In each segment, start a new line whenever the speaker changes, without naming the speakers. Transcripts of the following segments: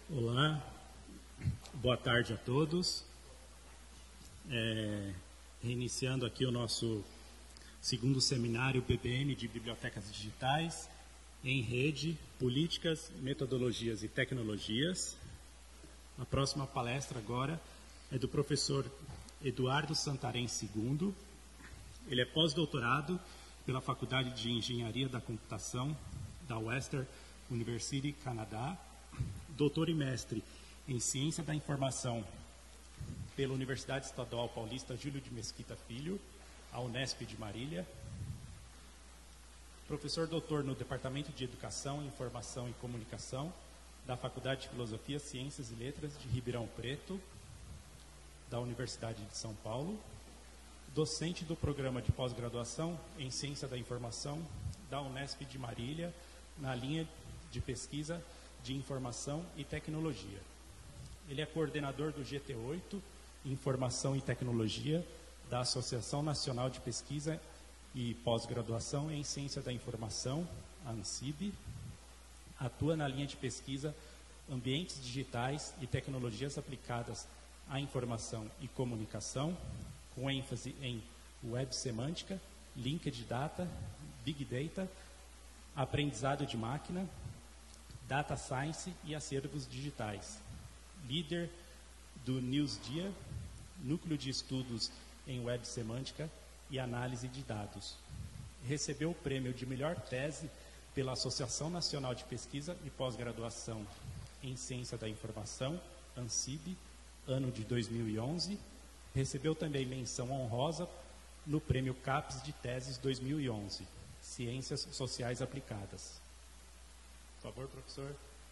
Olá, boa tarde a todos. Reiniciando aqui o nosso segundo seminário BBN de Bibliotecas Digitais em Rede, Políticas, Metodologias e Tecnologias. A próxima palestra agora é do professor Eduardo Santarém II. Ele é pós-doutorado pela Faculdade de Engenharia da Computação da Western University, Canadá, doutor e mestre em Ciência da Informação pela Universidade Estadual Paulista Júlio de Mesquita Filho, a Unesp de Marília, professor doutor no Departamento de Educação, Informação e Comunicação da Faculdade de Filosofia, Ciências e Letras de Ribeirão Preto, da Universidade de São Paulo, docente do Programa de Pós-Graduação em Ciência da Informação da Unesp de Marília, na linha de pesquisa de Informação e Tecnologia. Ele é coordenador do GT8, Informação e Tecnologia, da Associação Nacional de Pesquisa e Pós-Graduação em Ciência da Informação, a ANCIB. Atua na linha de pesquisa Ambientes Digitais e Tecnologias Aplicadas à Informação e Comunicação, com ênfase em Web Semântica, Linked Data, Big Data, Aprendizado de Máquina, Data Science e acervos digitais. Líder do NewsDia, Núcleo de Estudos em Web Semântica e Análise de Dados. Recebeu o prêmio de melhor tese pela Associação Nacional de Pesquisa e Pós-Graduação em Ciência da Informação, ANCIB, ano de 2011. Recebeu também menção honrosa no prêmio CAPES de Teses 2011, Ciências Sociais Aplicadas. Por favor, professor.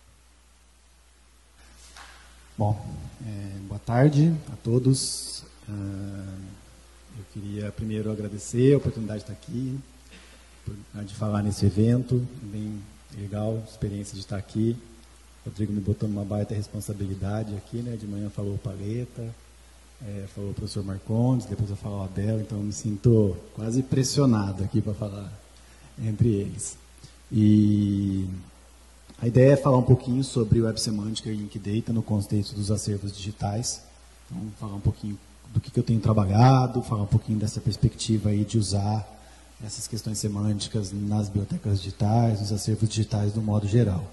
Bom, boa tarde a todos. Eu queria primeiro agradecer a oportunidade de estar aqui, a oportunidade de falar nesse evento, bem legal, experiência de estar aqui. O Rodrigo me botou numa baita responsabilidade aqui, né? De manhã falou o Paleta, falou o professor Marcondes, depois eu falo o Abel, então eu me sinto quase pressionado aqui para falar entre eles. E a ideia é falar um pouquinho sobre Web Semântica e Linked Data no contexto dos acervos digitais. Então, falar um pouquinho do que eu tenho trabalhado, falar um pouquinho dessa perspectiva aí de usar essas questões semânticas nas bibliotecas digitais, nos acervos digitais do modo geral.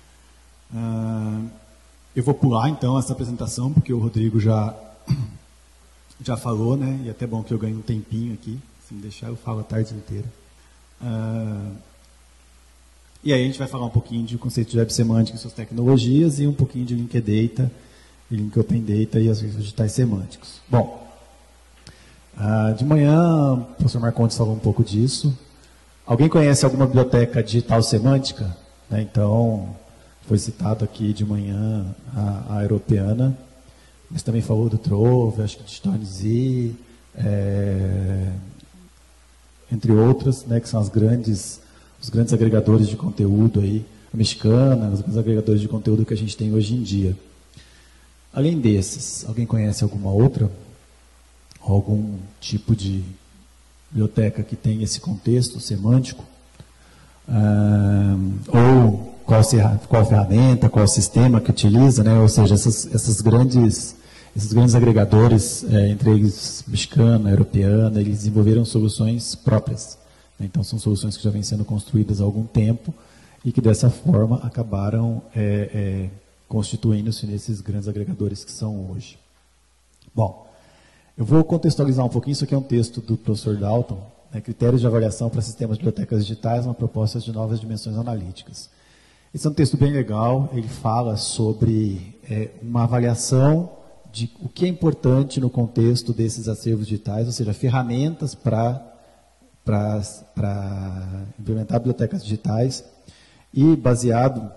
Eu vou pular, então, essa apresentação, porque o Rodrigo já falou, né? E é até bom que eu ganhe um tempinho aqui. Se me deixar, eu falo a tarde inteira. E aí a gente vai falar um pouquinho de conceito de web semântica e suas tecnologias e um pouquinho de Linked Data, Link Open Data e as redes digitais semânticos. Bom, de manhã o professor Marcondes falou um pouco disso. Alguém conhece alguma biblioteca digital semântica? Então, foi citado aqui de manhã a europeana, mas também falou do Trove, acho que de Stormzy, entre outras, né, que são os grandes agregadores de conteúdo aí, a Mexicana, os grandes agregadores de conteúdo que a gente tem hoje em dia. Além desses, alguém conhece alguma outra? Algum tipo de biblioteca que tem esse contexto semântico? Ou qual ferramenta, qual sistema que utiliza, né? Ou seja, esses grandes agregadores, entre eles Mexicana, Europeana, eles desenvolveram soluções próprias. Então, são soluções que já vêm sendo construídas há algum tempo e que, dessa forma, acabaram constituindo-se nesses grandes agregadores que são hoje. Bom, eu vou contextualizar um pouquinho. Isso aqui é um texto do professor Dalton, né, Critérios de Avaliação para Sistemas de Bibliotecas Digitais, uma proposta de novas dimensões analíticas. Esse é um texto bem legal. Ele fala sobre uma avaliação de o que é importante no contexto desses acervos digitais, ou seja, ferramentas para implementar bibliotecas digitais e baseado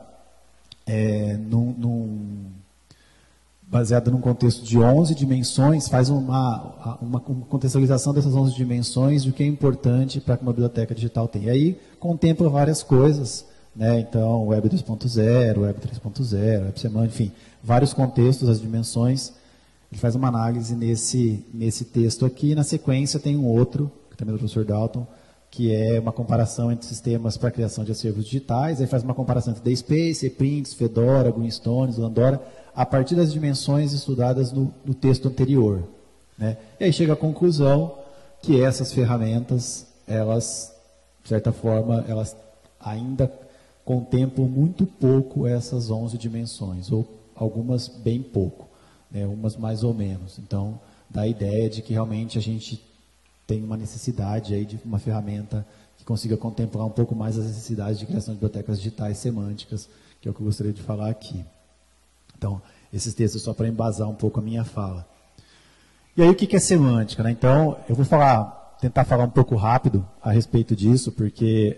num contexto de 11 dimensões, faz uma contextualização dessas 11 dimensões de o que é importante para que uma biblioteca digital tenha. E aí contempla várias coisas, né? Então, Web 2.0, Web 3.0, Web Semântica, enfim, vários contextos, as dimensões. Ele faz uma análise nesse texto aqui. Na sequência tem um outro, que também é do professor Dalton, que é uma comparação entre sistemas para criação de acervos digitais, aí faz uma comparação entre DSpace, ePrints, Fedora, Greenstones, Landora, a partir das dimensões estudadas no texto anterior, né? E aí chega à conclusão que essas ferramentas, elas, de certa forma, elas ainda contemplam muito pouco essas 11 dimensões, ou algumas bem pouco, né? Umas mais ou menos. Então, dá a ideia de que realmente a gente tem uma necessidade aí de uma ferramenta que consiga contemplar um pouco mais as necessidades de criação de bibliotecas digitais semânticas, que é o que eu gostaria de falar aqui. Então, esses textos só para embasar um pouco a minha fala. E aí, o que é semântica, né? Então, eu vou tentar falar um pouco rápido a respeito disso, porque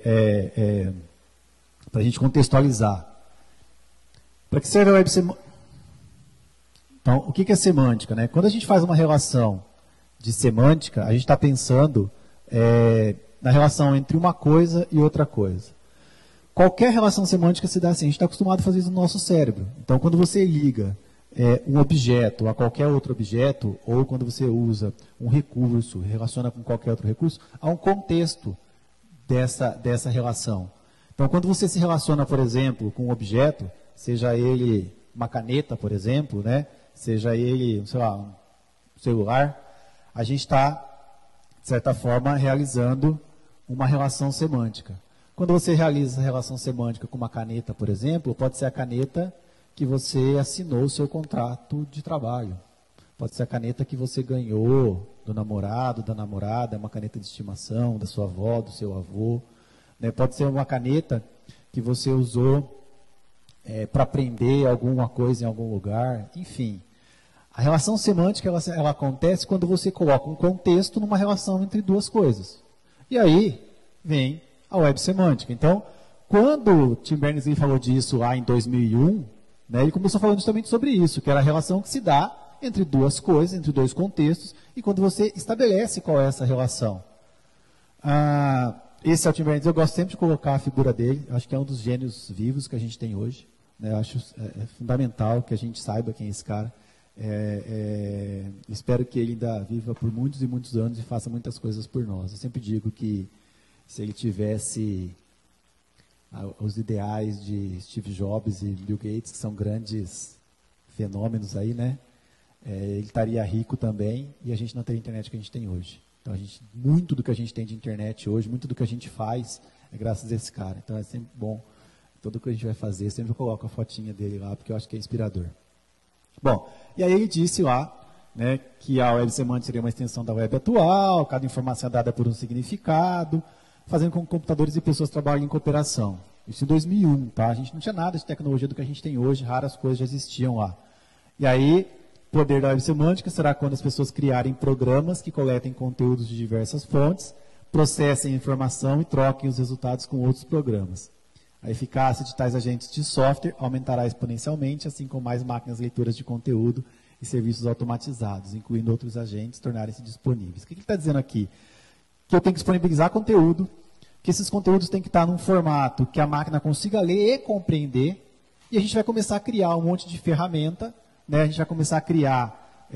para a gente contextualizar. Para que serve a web semântica? Então, o que é semântica, né? Quando a gente faz uma relação de semântica, a gente está pensando na relação entre uma coisa e outra coisa. Qualquer relação semântica se dá assim, a gente está acostumado a fazer isso no nosso cérebro. Então, quando você liga um objeto a qualquer outro objeto, ou quando você usa um recurso, relaciona com qualquer outro recurso, há um contexto dessa relação. Então, quando você se relaciona, por exemplo, com um objeto, seja ele uma caneta, por exemplo, né? Seja ele, sei lá, um celular, a gente está, de certa forma, realizando uma relação semântica. Quando você realiza a relação semântica com uma caneta, por exemplo, pode ser a caneta que você assinou o seu contrato de trabalho. Pode ser a caneta que você ganhou do namorado, da namorada, uma caneta de estimação, da sua avó, do seu avô. Né? Pode ser uma caneta que você usou para aprender alguma coisa em algum lugar. Enfim, a relação semântica ela acontece quando você coloca um contexto numa relação entre duas coisas. E aí vem a web semântica. Então, quando Tim Berners-Lee falou disso lá em 2001, né, ele começou falando justamente sobre isso, que era a relação que se dá entre duas coisas, entre dois contextos, e quando você estabelece qual é essa relação. Esse é o Tim Berners-Lee, eu gosto sempre de colocar a figura dele, acho que é um dos gênios vivos que a gente tem hoje, né, eu acho fundamental que a gente saiba quem é esse cara. Espero que ele ainda viva por muitos e muitos anos e faça muitas coisas por nós. Eu sempre digo que se ele tivesse os ideais de Steve Jobs e Bill Gates, que são grandes fenômenos aí, né? Ele estaria rico também e a gente não teria a internet que a gente tem hoje. Então, muito do que a gente tem de internet hoje, muito do que a gente faz é graças a esse cara. Então, é sempre bom. Tudo que a gente vai fazer, sempre eu coloco a fotinha dele lá, porque eu acho que é inspirador. Bom, e aí ele disse lá, né, que a web semântica seria uma extensão da web atual, cada informação é dada por um significado, fazendo com que computadores e pessoas trabalhem em cooperação. Isso em 2001, tá? A gente não tinha nada de tecnologia do que a gente tem hoje, raras coisas já existiam lá. E aí, o poder da web semântica será quando as pessoas criarem programas que coletem conteúdos de diversas fontes, processem a informação e troquem os resultados com outros programas. A eficácia de tais agentes de software aumentará exponencialmente, assim como mais máquinas leitoras de conteúdo e serviços automatizados, incluindo outros agentes, tornarem-se disponíveis. O que ele está dizendo aqui? Que eu tenho que disponibilizar conteúdo, que esses conteúdos têm que estar num formato que a máquina consiga ler e compreender, e a gente vai começar a criar um monte de ferramenta, né? A gente vai começar a criar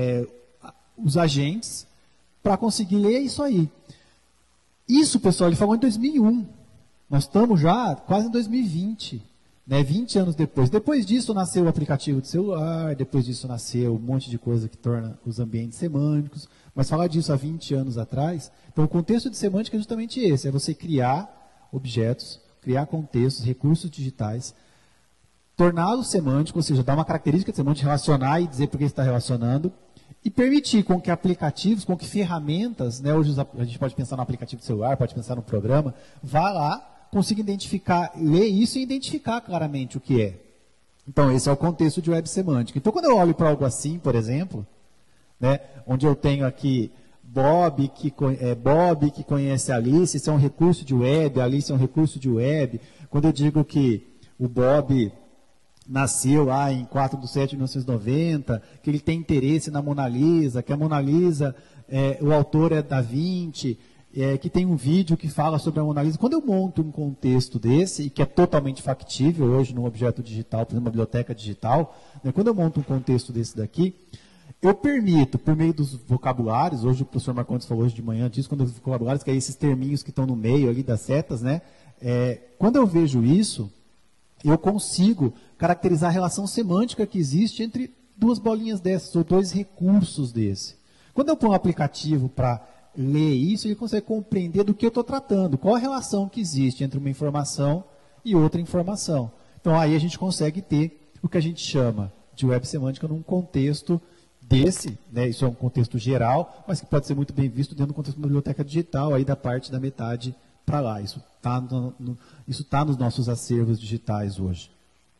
os agentes para conseguir ler isso aí. Isso, pessoal, ele falou em 2001. Nós estamos já quase em 2020, né, 20 anos depois. Depois disso nasceu o aplicativo de celular, depois disso nasceu um monte de coisa que torna os ambientes semânticos. Mas falar disso há 20 anos atrás, então o contexto de semântica é justamente esse, é você criar objetos, criar contextos, recursos digitais, torná-los semânticos, ou seja, dar uma característica de semântica, relacionar e dizer por que está relacionando, e permitir com que aplicativos, com que ferramentas, né, hoje a gente pode pensar no aplicativo de celular, pode pensar no programa, vá lá, consiga identificar, ler isso e identificar claramente o que é. Então, esse é o contexto de web semântica. Então, quando eu olho para algo assim, por exemplo, né, onde eu tenho aqui Bob que conhece a Alice, isso é um recurso de web, a Alice é um recurso de web. Quando eu digo que o Bob nasceu lá em 4/7/1990, que ele tem interesse na Mona Lisa, que a Mona Lisa, o autor é Da Vinci, que tem um vídeo que fala sobre a Mona Lisa. Quando eu monto um contexto desse, e que é totalmente factível hoje num objeto digital, por exemplo, uma biblioteca digital, né, quando eu monto um contexto desse daqui, Eu permito, por meio dos vocabulários, hoje o professor Marcondes falou hoje de manhã disso, quando os vocabulários, que é esses terminhos que estão no meio ali das setas, né? Quando eu vejo isso, eu consigo caracterizar a relação semântica que existe entre duas bolinhas dessas, ou dois recursos desse. Quando eu ponho um aplicativo para ler isso, ele consegue compreender do que eu estou tratando, qual a relação que existe entre uma informação e outra informação. Então, aí a gente consegue ter o que a gente chama de web semântica num contexto desse, né, isso é um contexto geral, mas que pode ser muito bem visto dentro do contexto de uma biblioteca digital, aí da parte da metade para lá. Isso está nos nossos acervos digitais hoje.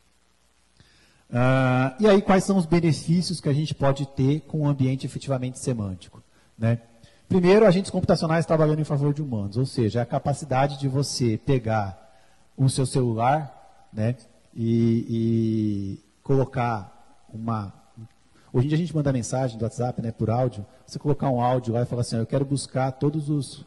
E aí, quais são os benefícios que a gente pode ter com um ambiente efetivamente semântico? Né? Primeiro, agentes computacionais trabalhando em favor de humanos, ou seja, a capacidade de você pegar o seu celular, né, e colocar uma... Hoje em dia a gente manda mensagem do WhatsApp, né, por áudio, você colocar um áudio lá e falar assim, eu quero buscar todas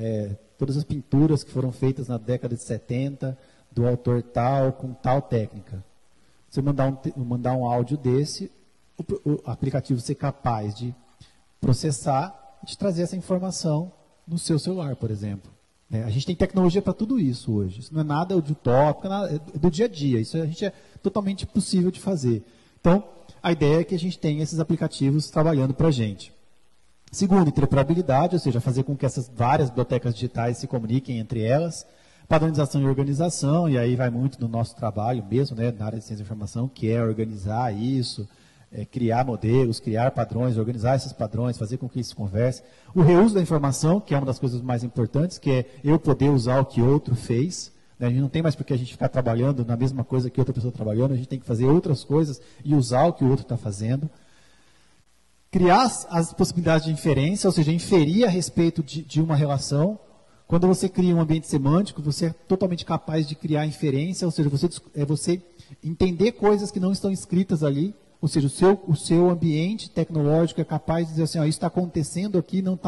as pinturas que foram feitas na década de 70, do autor tal, com tal técnica. Você mandar um áudio desse, o aplicativo ser capaz de processar e de trazer essa informação no seu celular, por exemplo. A gente tem tecnologia para tudo isso hoje. Isso não é nada de utópico, é do dia a dia. Isso é totalmente possível de fazer. Então, a ideia é que a gente tenha esses aplicativos trabalhando para a gente. Segundo, interoperabilidade, ou seja, fazer com que essas várias bibliotecas digitais se comuniquem entre elas. Padronização e organização, e aí vai muito do nosso trabalho mesmo, né, na área de ciência da informação, que é organizar isso, criar modelos, criar padrões, organizar esses padrões, fazer com que isso converse. O reuso da informação, que é uma das coisas mais importantes, que é eu poder usar o que outro fez. Né, a gente não tem mais porque a gente ficar trabalhando na mesma coisa que outra pessoa trabalhando, a gente tem que fazer outras coisas e usar o que o outro está fazendo. Criar as possibilidades de inferência, ou seja, inferir a respeito de uma relação. Quando você cria um ambiente semântico, você é totalmente capaz de criar inferência, ou seja, você entender coisas que não estão escritas ali, ou seja, o seu ambiente tecnológico é capaz de dizer assim, ó, isso está acontecendo aqui, não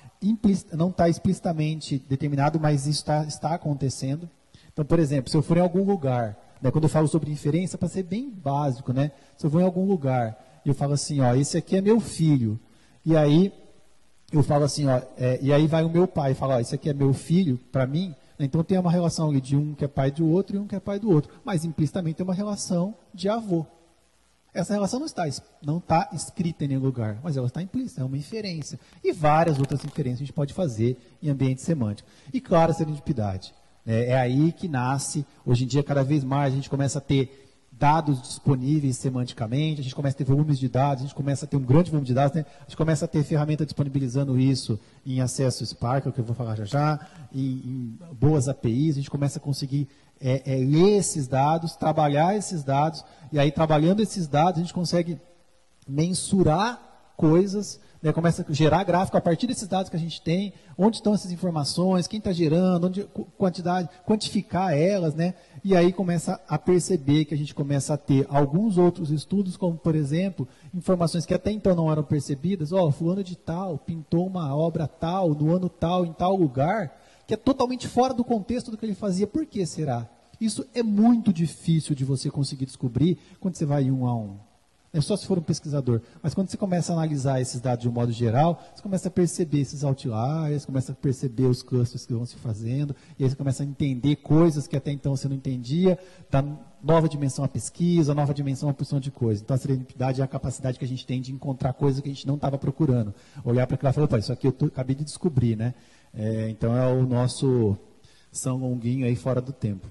está explicitamente determinado, mas isso está acontecendo. Então, por exemplo, se eu for em algum lugar, né, quando eu falo sobre inferência, para ser bem básico, né, se eu vou em algum lugar e eu falo assim, ó, esse aqui é meu filho, e aí eu falo assim, ó, e aí vai o meu pai e fala, ó, esse aqui é meu filho, para mim, né, então tem uma relação ali de um que é pai do outro e um que é pai do outro, mas implicitamente tem uma relação de avô. Essa relação não está escrita em nenhum lugar, mas ela está implícita, é uma inferência. E várias outras inferências a gente pode fazer em ambiente semântico. E claro, a serendipidade. É aí que nasce, hoje em dia, cada vez mais, a gente começa a ter dados disponíveis semanticamente, a gente começa a ter volumes de dados, a gente começa a ter um grande volume de dados, né? A gente começa a ter ferramenta disponibilizando isso em acesso Spark, que eu vou falar já, em boas APIs, a gente começa a conseguir ler esses dados, trabalhar esses dados, e aí trabalhando esses dados a gente consegue mensurar coisas, né, começa a gerar gráfico a partir desses dados que a gente tem, onde estão essas informações, quem está gerando, quantificar elas, né, e aí começa a perceber que a gente começa a ter alguns outros estudos, como, por exemplo, informações que até então não eram percebidas, fulano de tal pintou uma obra tal, no ano tal, em tal lugar, que é totalmente fora do contexto do que ele fazia. Por que será? Isso é muito difícil de você conseguir descobrir quando você vai um a um. É só se for um pesquisador. Mas quando você começa a analisar esses dados de um modo geral, você começa a perceber esses outliers, começa a perceber os clusters que vão se fazendo, e aí você começa a entender coisas que até então você não entendia, dá nova dimensão à pesquisa, nova dimensão à porção de coisas. Então a serendipidade é a capacidade que a gente tem de encontrar coisas que a gente não estava procurando. Olhar para aquilo e falar, opa, isso aqui eu acabei de descobrir, né? Então é o nosso São Longuinho aí fora do tempo.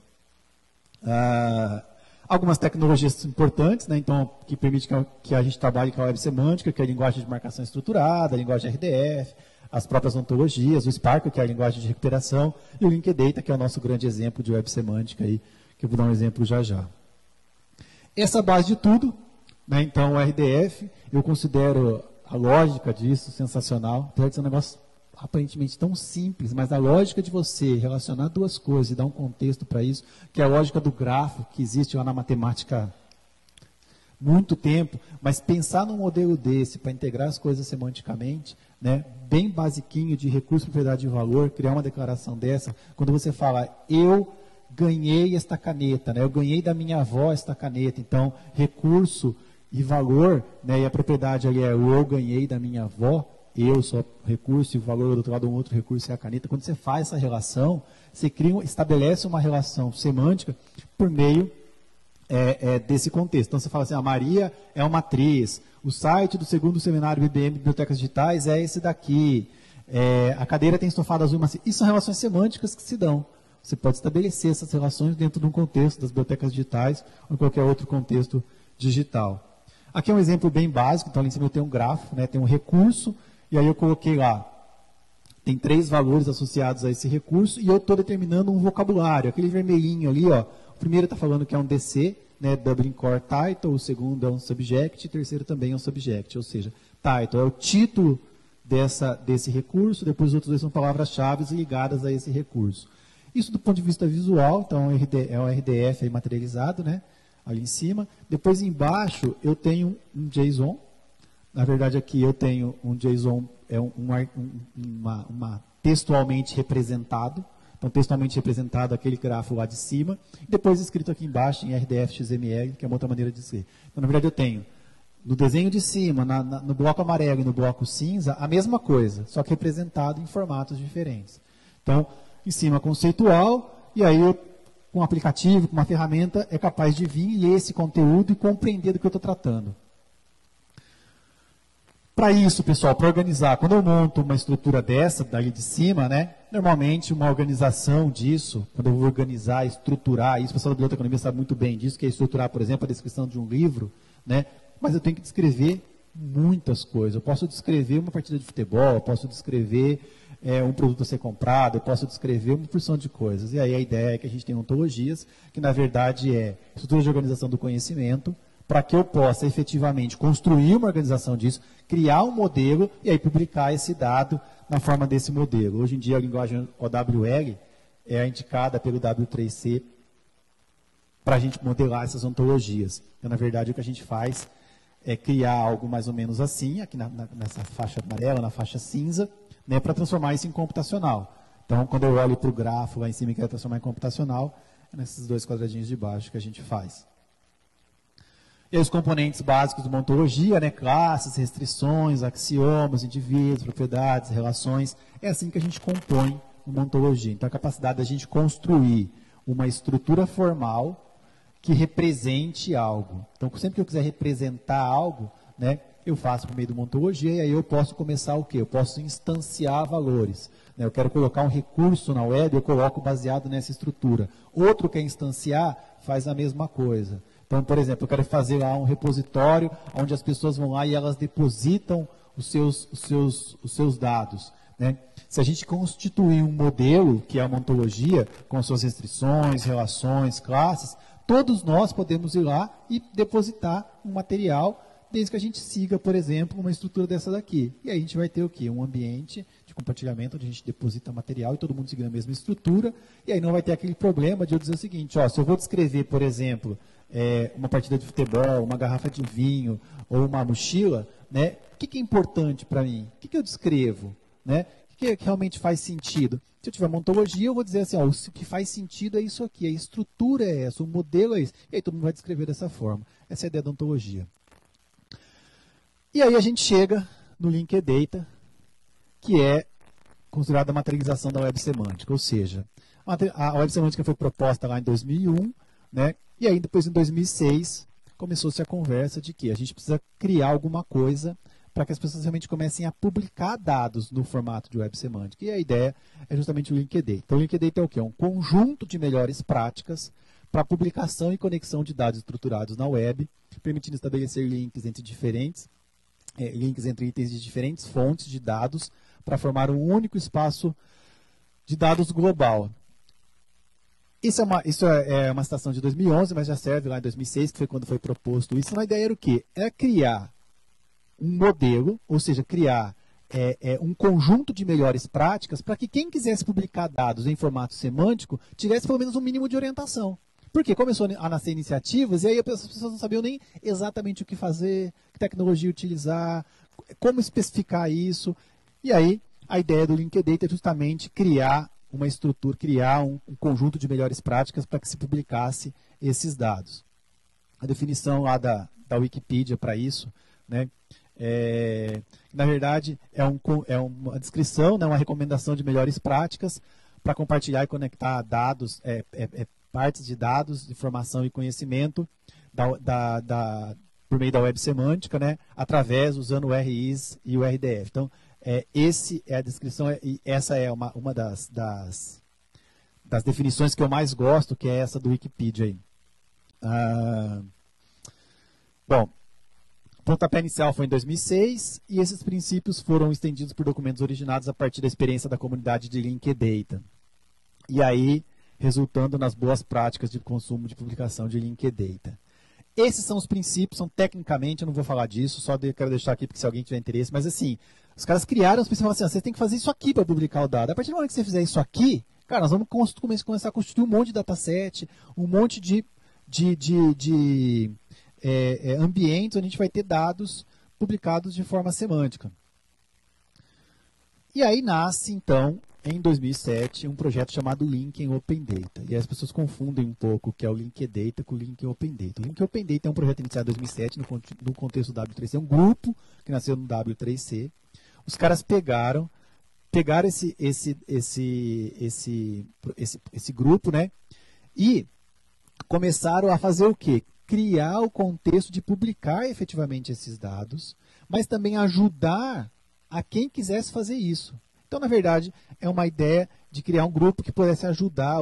Algumas tecnologias importantes, né, então, que permitem que a gente trabalhe com a web semântica, que é a linguagem de marcação estruturada, a linguagem RDF, as próprias ontologias, o Spark, que é a linguagem de recuperação, e o Linkdata, que é o nosso grande exemplo de web semântica, aí, que eu vou dar um exemplo já já. Essa base de tudo, né, então, o RDF, eu considero a lógica disso sensacional, apesar de ser um negócio aparentemente tão simples, mas a lógica de você relacionar duas coisas e dar um contexto para isso, que é a lógica do grafo, que existe lá na matemática há muito tempo, mas pensar num modelo desse para integrar as coisas semanticamente, né, bem basiquinho de recurso, propriedade e valor, criar uma declaração dessa, quando você fala, eu ganhei esta caneta, né, eu ganhei da minha avó esta caneta, então, recurso e valor, né, e a propriedade ali é o eu ganhei da minha avó, eu sou o recurso e o valor do outro lado, um outro recurso é a caneta. Quando você faz essa relação, você estabelece uma relação semântica por meio desse contexto. Então você fala assim, a Maria é uma atriz, o site do segundo seminário IBM Bibliotecas Digitais é esse daqui, a cadeira tem estofado azul e macio. Isso são relações semânticas que se dão. Você pode estabelecer essas relações dentro de um contexto das bibliotecas digitais ou em qualquer outro contexto digital. Aqui é um exemplo bem básico, então ali em cima eu tenho um grafo, né, tem um recurso, e aí eu coloquei lá, tem 3 valores associados a esse recurso, e eu estou determinando um vocabulário, aquele vermelhinho ali, ó, o primeiro está falando que é um DC, né, Dublin Core Title, o segundo é um Subject, e o terceiro também é um Subject, ou seja, Title é o título desse recurso, depois os outros 2 são palavras-chave ligadas a esse recurso. Isso do ponto de vista visual, então é um RDF aí materializado, né, ali em cima. Depois embaixo eu tenho um JSON, na verdade aqui eu tenho um JSON, uma textualmente representado, então textualmente representado aquele grafo lá de cima, e depois escrito aqui embaixo em RDF XML, que é uma outra maneira de dizer. Então na verdade eu tenho no desenho de cima, no bloco amarelo e no bloco cinza, a mesma coisa, só que representado em formatos diferentes. Então, em cima conceitual, e aí eu, com um aplicativo, com uma ferramenta, é capaz de vir e ler esse conteúdo e compreender do que eu estou tratando. Para isso, pessoal, para organizar, quando eu monto uma estrutura dessa, daí de cima, né, normalmente uma organização disso, quando eu vou organizar, estruturar, isso o pessoal da biblioteconomia sabe muito bem disso, que é estruturar, por exemplo, a descrição de um livro, né, mas eu tenho que descrever muitas coisas. Eu posso descrever uma partida de futebol, eu posso descrever um produto a ser comprado, eu posso descrever uma porção de coisas. E aí a ideia é que a gente tenha ontologias, que na verdade é estrutura de organização do conhecimento, para que eu possa efetivamente construir uma organização disso, criar um modelo e aí publicar esse dado na forma desse modelo. Hoje em dia a linguagem OWL é indicada pelo W3C para a gente modelar essas ontologias. Então, na verdade, o que a gente faz é criar algo mais ou menos assim, aqui nessa faixa amarela, na faixa cinza, né, para transformar isso em computacional. Então, quando eu olho para o grafo lá em cima e quero transformar em computacional, é nesses 2 quadradinhos de baixo que a gente faz. E aí, os componentes básicos de uma ontologia, né, classes, restrições, axiomas, indivíduos, propriedades, relações, é assim que a gente compõe uma ontologia. Então, a capacidade da gente construir uma estrutura formal que represente algo. Então, sempre que eu quiser representar algo, né, eu faço por meio de uma ontologia e aí eu posso começar o quê? Eu posso instanciar valores. Né? Eu quero colocar um recurso na web, eu coloco baseado nessa estrutura. Outro quer instanciar, faz a mesma coisa. Então, por exemplo, eu quero fazer lá um repositório onde as pessoas vão lá e elas depositam os seus dados. Né? Se a gente constituir um modelo, que é uma ontologia, com suas restrições, relações, classes, todos nós podemos ir lá e depositar um material, desde que a gente siga, por exemplo, uma estrutura dessa daqui. E aí a gente vai ter o quê? Um ambiente de compartilhamento onde a gente deposita material e todo mundo seguindo a mesma estrutura. E aí não vai ter aquele problema de eu dizer o seguinte, ó, se eu vou descrever, por exemplo, uma partida de futebol, uma garrafa de vinho ou uma mochila, né, o que é importante para mim? O que eu descrevo? Né? O que realmente faz sentido? Se eu tiver uma ontologia, eu vou dizer assim, ó, o que faz sentido é isso aqui, a estrutura é essa, o modelo é isso. E aí todo mundo vai descrever dessa forma. Essa é a ideia da ontologia. E aí a gente chega no Linked Data, que é considerada a materialização da web semântica. Ou seja, a web semântica foi proposta lá em 2001, né? E aí depois em 2006 começou-se a conversa de que a gente precisa criar alguma coisa para que as pessoas realmente comecem a publicar dados no formato de web semântica. E a ideia é justamente o Linked Data. Então o Linked Data é o quê? É um conjunto de melhores práticas para publicação e conexão de dados estruturados na web, permitindo estabelecer links entre itens de diferentes fontes de dados para formar um único espaço de dados global. Isso é uma citação de 2011, mas já serve lá em 2006, que foi quando foi proposto isso. A ideia era o quê? É criar um modelo, ou seja, criar um conjunto de melhores práticas para que quem quisesse publicar dados em formato semântico tivesse pelo menos um mínimo de orientação. Porque começou a nascer iniciativas e aí as pessoas não sabiam nem exatamente o que fazer, que tecnologia utilizar, como especificar isso. E aí a ideia do Linked Data é justamente criar uma estrutura, criar um conjunto de melhores práticas para que se publicasse esses dados. A definição lá da Wikipedia para isso, né? Na verdade, é uma descrição, né, uma recomendação de melhores práticas para compartilhar e conectar dados, partes de dados, informação e conhecimento por meio da web semântica, né, através, usando o RIs e o RDF. Então, esse é a descrição, e essa é uma das definições que eu mais gosto, que é essa do Wikipedia aí. Bom, o pontapé inicial foi em 2006 e esses princípios foram estendidos por documentos originados a partir da experiência da comunidade de Linkdata. E aí, resultando nas boas práticas de consumo de publicação de Linkdata. Esses são os princípios, são tecnicamente, eu não vou falar disso, só quero deixar aqui porque se alguém tiver interesse, mas assim, os caras criaram os princípios e falaram assim, você tem que fazer isso aqui para publicar o dado. A partir do momento que você fizer isso aqui, cara, nós vamos começar a constituir um monte de dataset, um monte de ambientes onde a gente vai ter dados publicados de forma semântica. E aí nasce, então, em 2007, um projeto chamado Linkin Open Data. E as pessoas confundem um pouco o que é o Linkdata com o Linkin Open Data. O Linkin Open Data é um projeto iniciado em 2007 no contexto do W3C, é um grupo que nasceu no W3C. Os caras pegaram esse grupo, né, e começaram a fazer o quê? Criar o contexto de publicar efetivamente esses dados, mas também ajudar a quem quisesse fazer isso. Então, na verdade, é uma ideia de criar um grupo que pudesse ajudar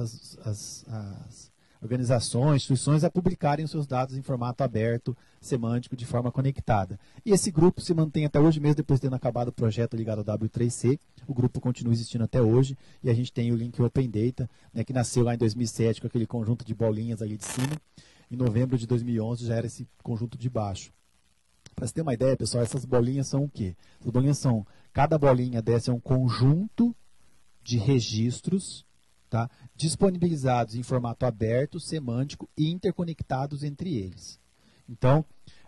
as organizações, instituições a publicarem os seus dados em formato aberto, semântico, de forma conectada. E esse grupo se mantém até hoje, mesmo depois de tendo acabado o projeto ligado ao W3C. O grupo continua existindo até hoje. E a gente tem o Link Open Data, né, que nasceu lá em 2007 com aquele conjunto de bolinhas ali de cima. Em novembro de 2011 já era esse conjunto de baixo. Para você ter uma ideia, pessoal, essas bolinhas são o quê? As bolinhas são, cada bolinha dessa é um conjunto de registros, tá, disponibilizados em formato aberto, semântico e interconectados entre eles. Então,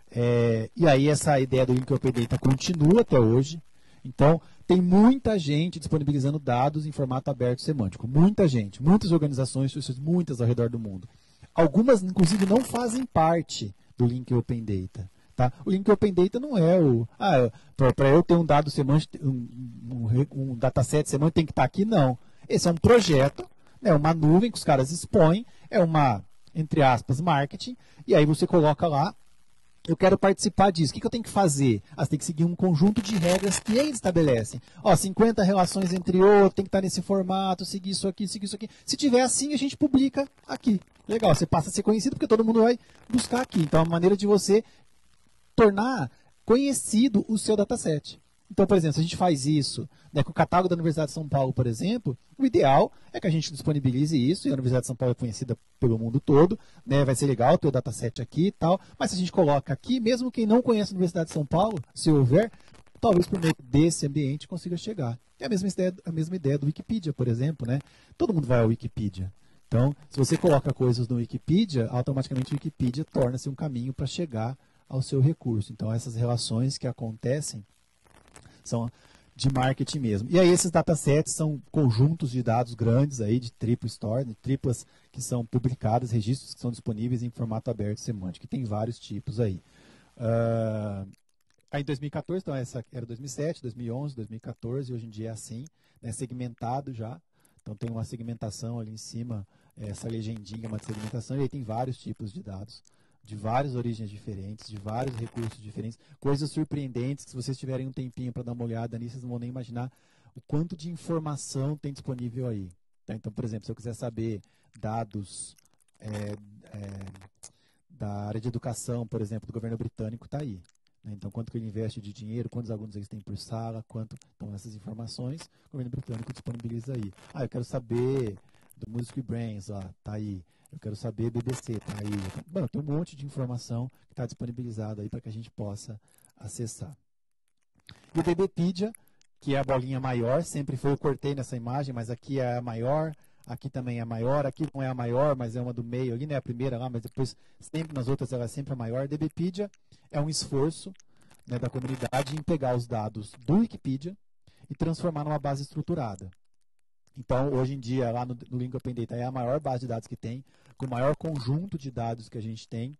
e aí essa ideia do Link Open Data continua até hoje. Então, tem muita gente disponibilizando dados em formato aberto semântico. Muita gente, muitas organizações, muitas ao redor do mundo. Algumas, inclusive, não fazem parte do Link Open Data. Tá? O Link Open Data não é para eu ter um dado semântico, um dataset semântico tem que estar aqui, não. Esse é um projeto, né, uma nuvem que os caras expõem, é uma, entre aspas, marketing, e aí você coloca lá, eu quero participar disso. O que eu tenho que fazer? Você tem que seguir um conjunto de regras que eles estabelecem. 50 relações entre outros, tem que estar nesse formato, seguir isso aqui, seguir isso aqui. Se tiver assim, a gente publica aqui. Legal, você passa a ser conhecido porque todo mundo vai buscar aqui. Então, é uma maneira de você tornar conhecido o seu dataset. Então, por exemplo, se a gente faz isso, né, com o catálogo da Universidade de São Paulo, por exemplo, o ideal é que a gente disponibilize isso, e a Universidade de São Paulo é conhecida pelo mundo todo, né, vai ser legal ter o dataset aqui e tal, mas se a gente coloca aqui, mesmo quem não conhece a Universidade de São Paulo, se houver, talvez por meio desse ambiente consiga chegar. É a mesma ideia do Wikipedia, por exemplo, né? Todo mundo vai ao Wikipedia. Então, se você coloca coisas no Wikipedia, automaticamente o Wikipedia torna-se um caminho para chegar ao seu recurso. Então, essas relações que acontecem são de marketing mesmo. E aí esses datasets são conjuntos de dados grandes aí de triplo store, de triplas que são publicadas, registros que são disponíveis em formato aberto semântico. E tem vários tipos aí. Aí em 2014, então essa era 2007, 2011, 2014, e hoje em dia é assim, né, segmentado já. Então tem uma segmentação ali em cima, essa legendinha é uma segmentação, e aí tem vários tipos de dados, de várias origens diferentes, de vários recursos diferentes, coisas surpreendentes, que se vocês tiverem um tempinho para dar uma olhada nisso, vocês não vão nem imaginar o quanto de informação tem disponível aí. Tá? Então, por exemplo, se eu quiser saber dados da área de educação, por exemplo, do governo britânico, está aí. Né? Então, quanto que ele investe de dinheiro, quantos alunos eles têm por sala, então essas informações o governo britânico disponibiliza aí. Eu quero saber do Music Brains, está aí. Eu quero saber BBC, tá aí. Bom, tem um monte de informação que está disponibilizada aí para que a gente possa acessar. E o DBpedia, que é a bolinha maior, sempre foi, eu cortei nessa imagem, mas aqui é a maior, aqui também é a maior, aqui não é a maior, mas é uma do meio ali, né? A primeira lá, mas depois, sempre nas outras, ela é sempre a maior. DBpedia é um esforço, né, da comunidade em pegar os dados do Wikipedia e transformar numa base estruturada. Então, hoje em dia, lá no Link Open Data é a maior base de dados que tem, com o maior conjunto de dados que a gente tem,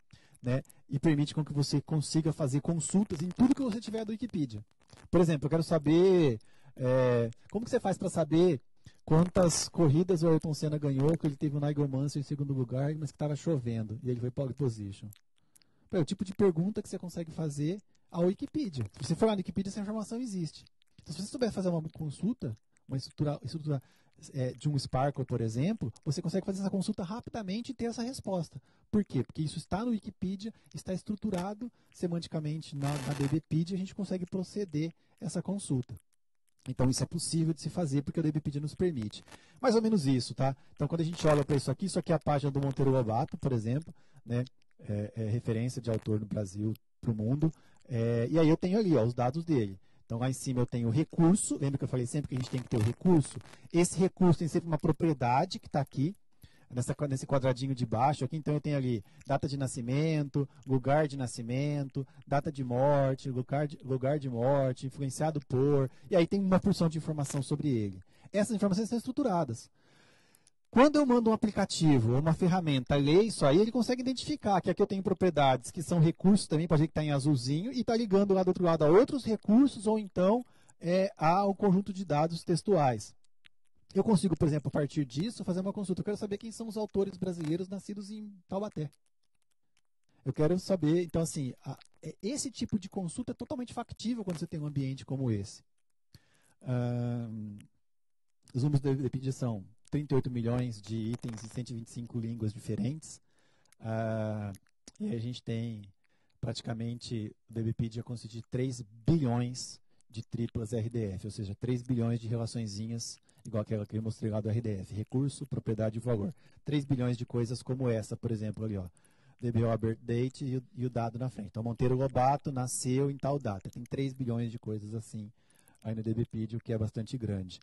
né, e permite com que você consiga fazer consultas em tudo que você tiver do Wikipedia. Por exemplo, eu quero saber como que você faz para saber quantas corridas o Ayrton Senna ganhou, que ele teve o Nigel Mansell em segundo lugar, mas que estava chovendo, e ele foi pole position. É o tipo de pergunta que você consegue fazer ao Wikipedia. Se você for lá no Wikipedia, essa informação existe. Então, se você souber fazer uma consulta, uma estrutura de um Sparkle, por exemplo, você consegue fazer essa consulta rapidamente e ter essa resposta. Por quê? Porque isso está no Wikipedia, está estruturado semanticamente na DBpedia, e a gente consegue proceder essa consulta. Então isso é possível de se fazer porque o DBpedia nos permite. Mais ou menos isso, tá? Então quando a gente olha para isso aqui é a página do Monteiro Lobato, por exemplo, né? É referência de autor no Brasil para o mundo. E aí eu tenho ali os dados dele. Então lá em cima eu tenho o recurso, lembra que eu falei sempre que a gente tem que ter o recurso? Esse recurso tem sempre uma propriedade que está aqui, nesse quadradinho de baixo aqui. Então eu tenho ali data de nascimento, lugar de nascimento, data de morte, lugar de morte, influenciado por, e aí tem uma porção de informação sobre ele. Essas informações são estruturadas. Quando eu mando um aplicativo ou uma ferramenta ler isso aí, ele consegue identificar que aqui eu tenho propriedades que são recursos também, pode ver que está em azulzinho, e está ligando lá do outro lado a outros recursos ou então ao conjunto de dados textuais. Eu consigo, por exemplo, a partir disso, fazer uma consulta. Eu quero saber quem são os autores brasileiros nascidos em Taubaté. Eu quero saber, então assim, esse tipo de consulta é totalmente factível quando você tem um ambiente como esse. Os números da Wikipedia são 38 milhões de itens em 125 línguas diferentes. E a gente tem praticamente, o Wikipedia consiste de 3 bilhões de triplas RDF, ou seja, 3 bilhões de relaçõezinhas, igual aquela que eu mostrei lá do RDF, recurso, propriedade e valor. 3 bilhões de coisas como essa, por exemplo, ali, ó, DBO, birth date e o dado na frente. Então, Monteiro Lobato nasceu em tal data. Tem 3 bilhões de coisas assim aí no DBpedia, o que é bastante grande.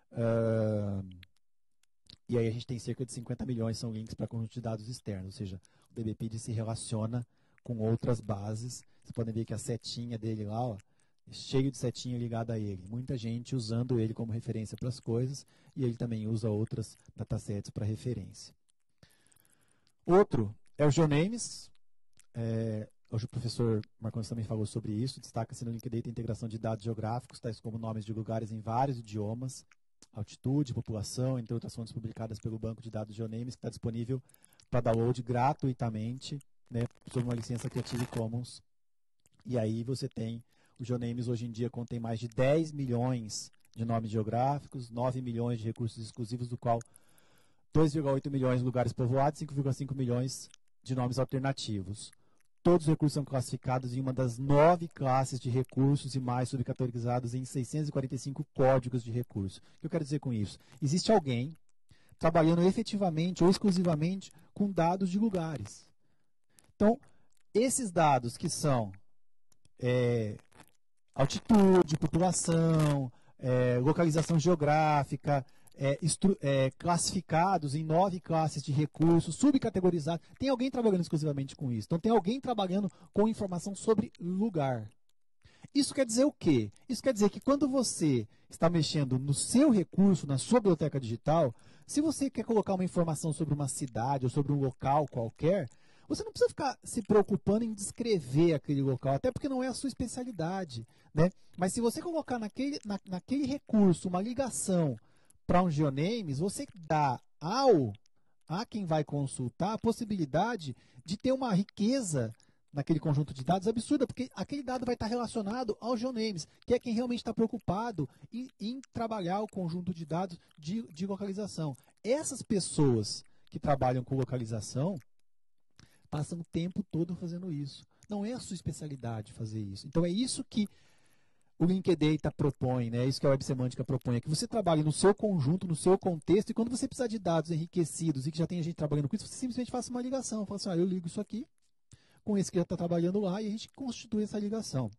E aí a gente tem cerca de 50 milhões, são links para conjunto de dados externos, ou seja, o DBpedia se relaciona com outras bases. Vocês podem ver que a setinha dele lá, ó, cheio de setinha ligada a ele. Muita gente usando ele como referência para as coisas, e ele também usa outras datasets para referência. Outro é o GeoNames. Hoje o professor Marcondes também falou sobre isso. Destaca-se no Linkdata a integração de dados geográficos, tais como nomes de lugares em vários idiomas, altitude, população, entre outras fontes publicadas pelo banco de dados GeoNames, que está disponível para download gratuitamente, né, sob uma licença Creative Commons. E aí você tem, o GeoNames hoje em dia contém mais de 10 milhões de nomes geográficos, 9 milhões de recursos exclusivos, do qual 2,8 milhões de lugares povoados e 5,5 milhões de nomes alternativos. Todos os recursos são classificados em uma das 9 classes de recursos e mais subcategorizados em 645 códigos de recurso. O que eu quero dizer com isso? Existe alguém trabalhando efetivamente ou exclusivamente com dados de lugares. Então, esses dados que são altitude, população, localização geográfica, classificados em 9 classes de recursos, subcategorizados. Tem alguém trabalhando exclusivamente com isso. Então, tem alguém trabalhando com informação sobre lugar. Isso quer dizer o quê? Isso quer dizer que quando você está mexendo no seu recurso, na sua biblioteca digital, se você quer colocar uma informação sobre uma cidade ou sobre um local qualquer, você não precisa ficar se preocupando em descrever aquele local, até porque não é a sua especialidade, né? Mas se você colocar naquele recurso uma ligação para um GeoNames, você dá a quem vai consultar a possibilidade de ter uma riqueza naquele conjunto de dados absurda, porque aquele dado vai estar relacionado ao GeoNames, que é quem realmente está preocupado em trabalhar o conjunto de dados de localização. Essas pessoas que trabalham com localização passam o tempo todo fazendo isso. Não é a sua especialidade fazer isso. Então é isso que o Linkdata propõe, né? Isso que a Web Semântica propõe, é que você trabalhe no seu conjunto, no seu contexto, e quando você precisar de dados enriquecidos e que já tem gente trabalhando com isso, você simplesmente faça uma ligação. Fala assim, eu ligo isso aqui com esse que já está trabalhando lá, e a gente constitui essa ligação.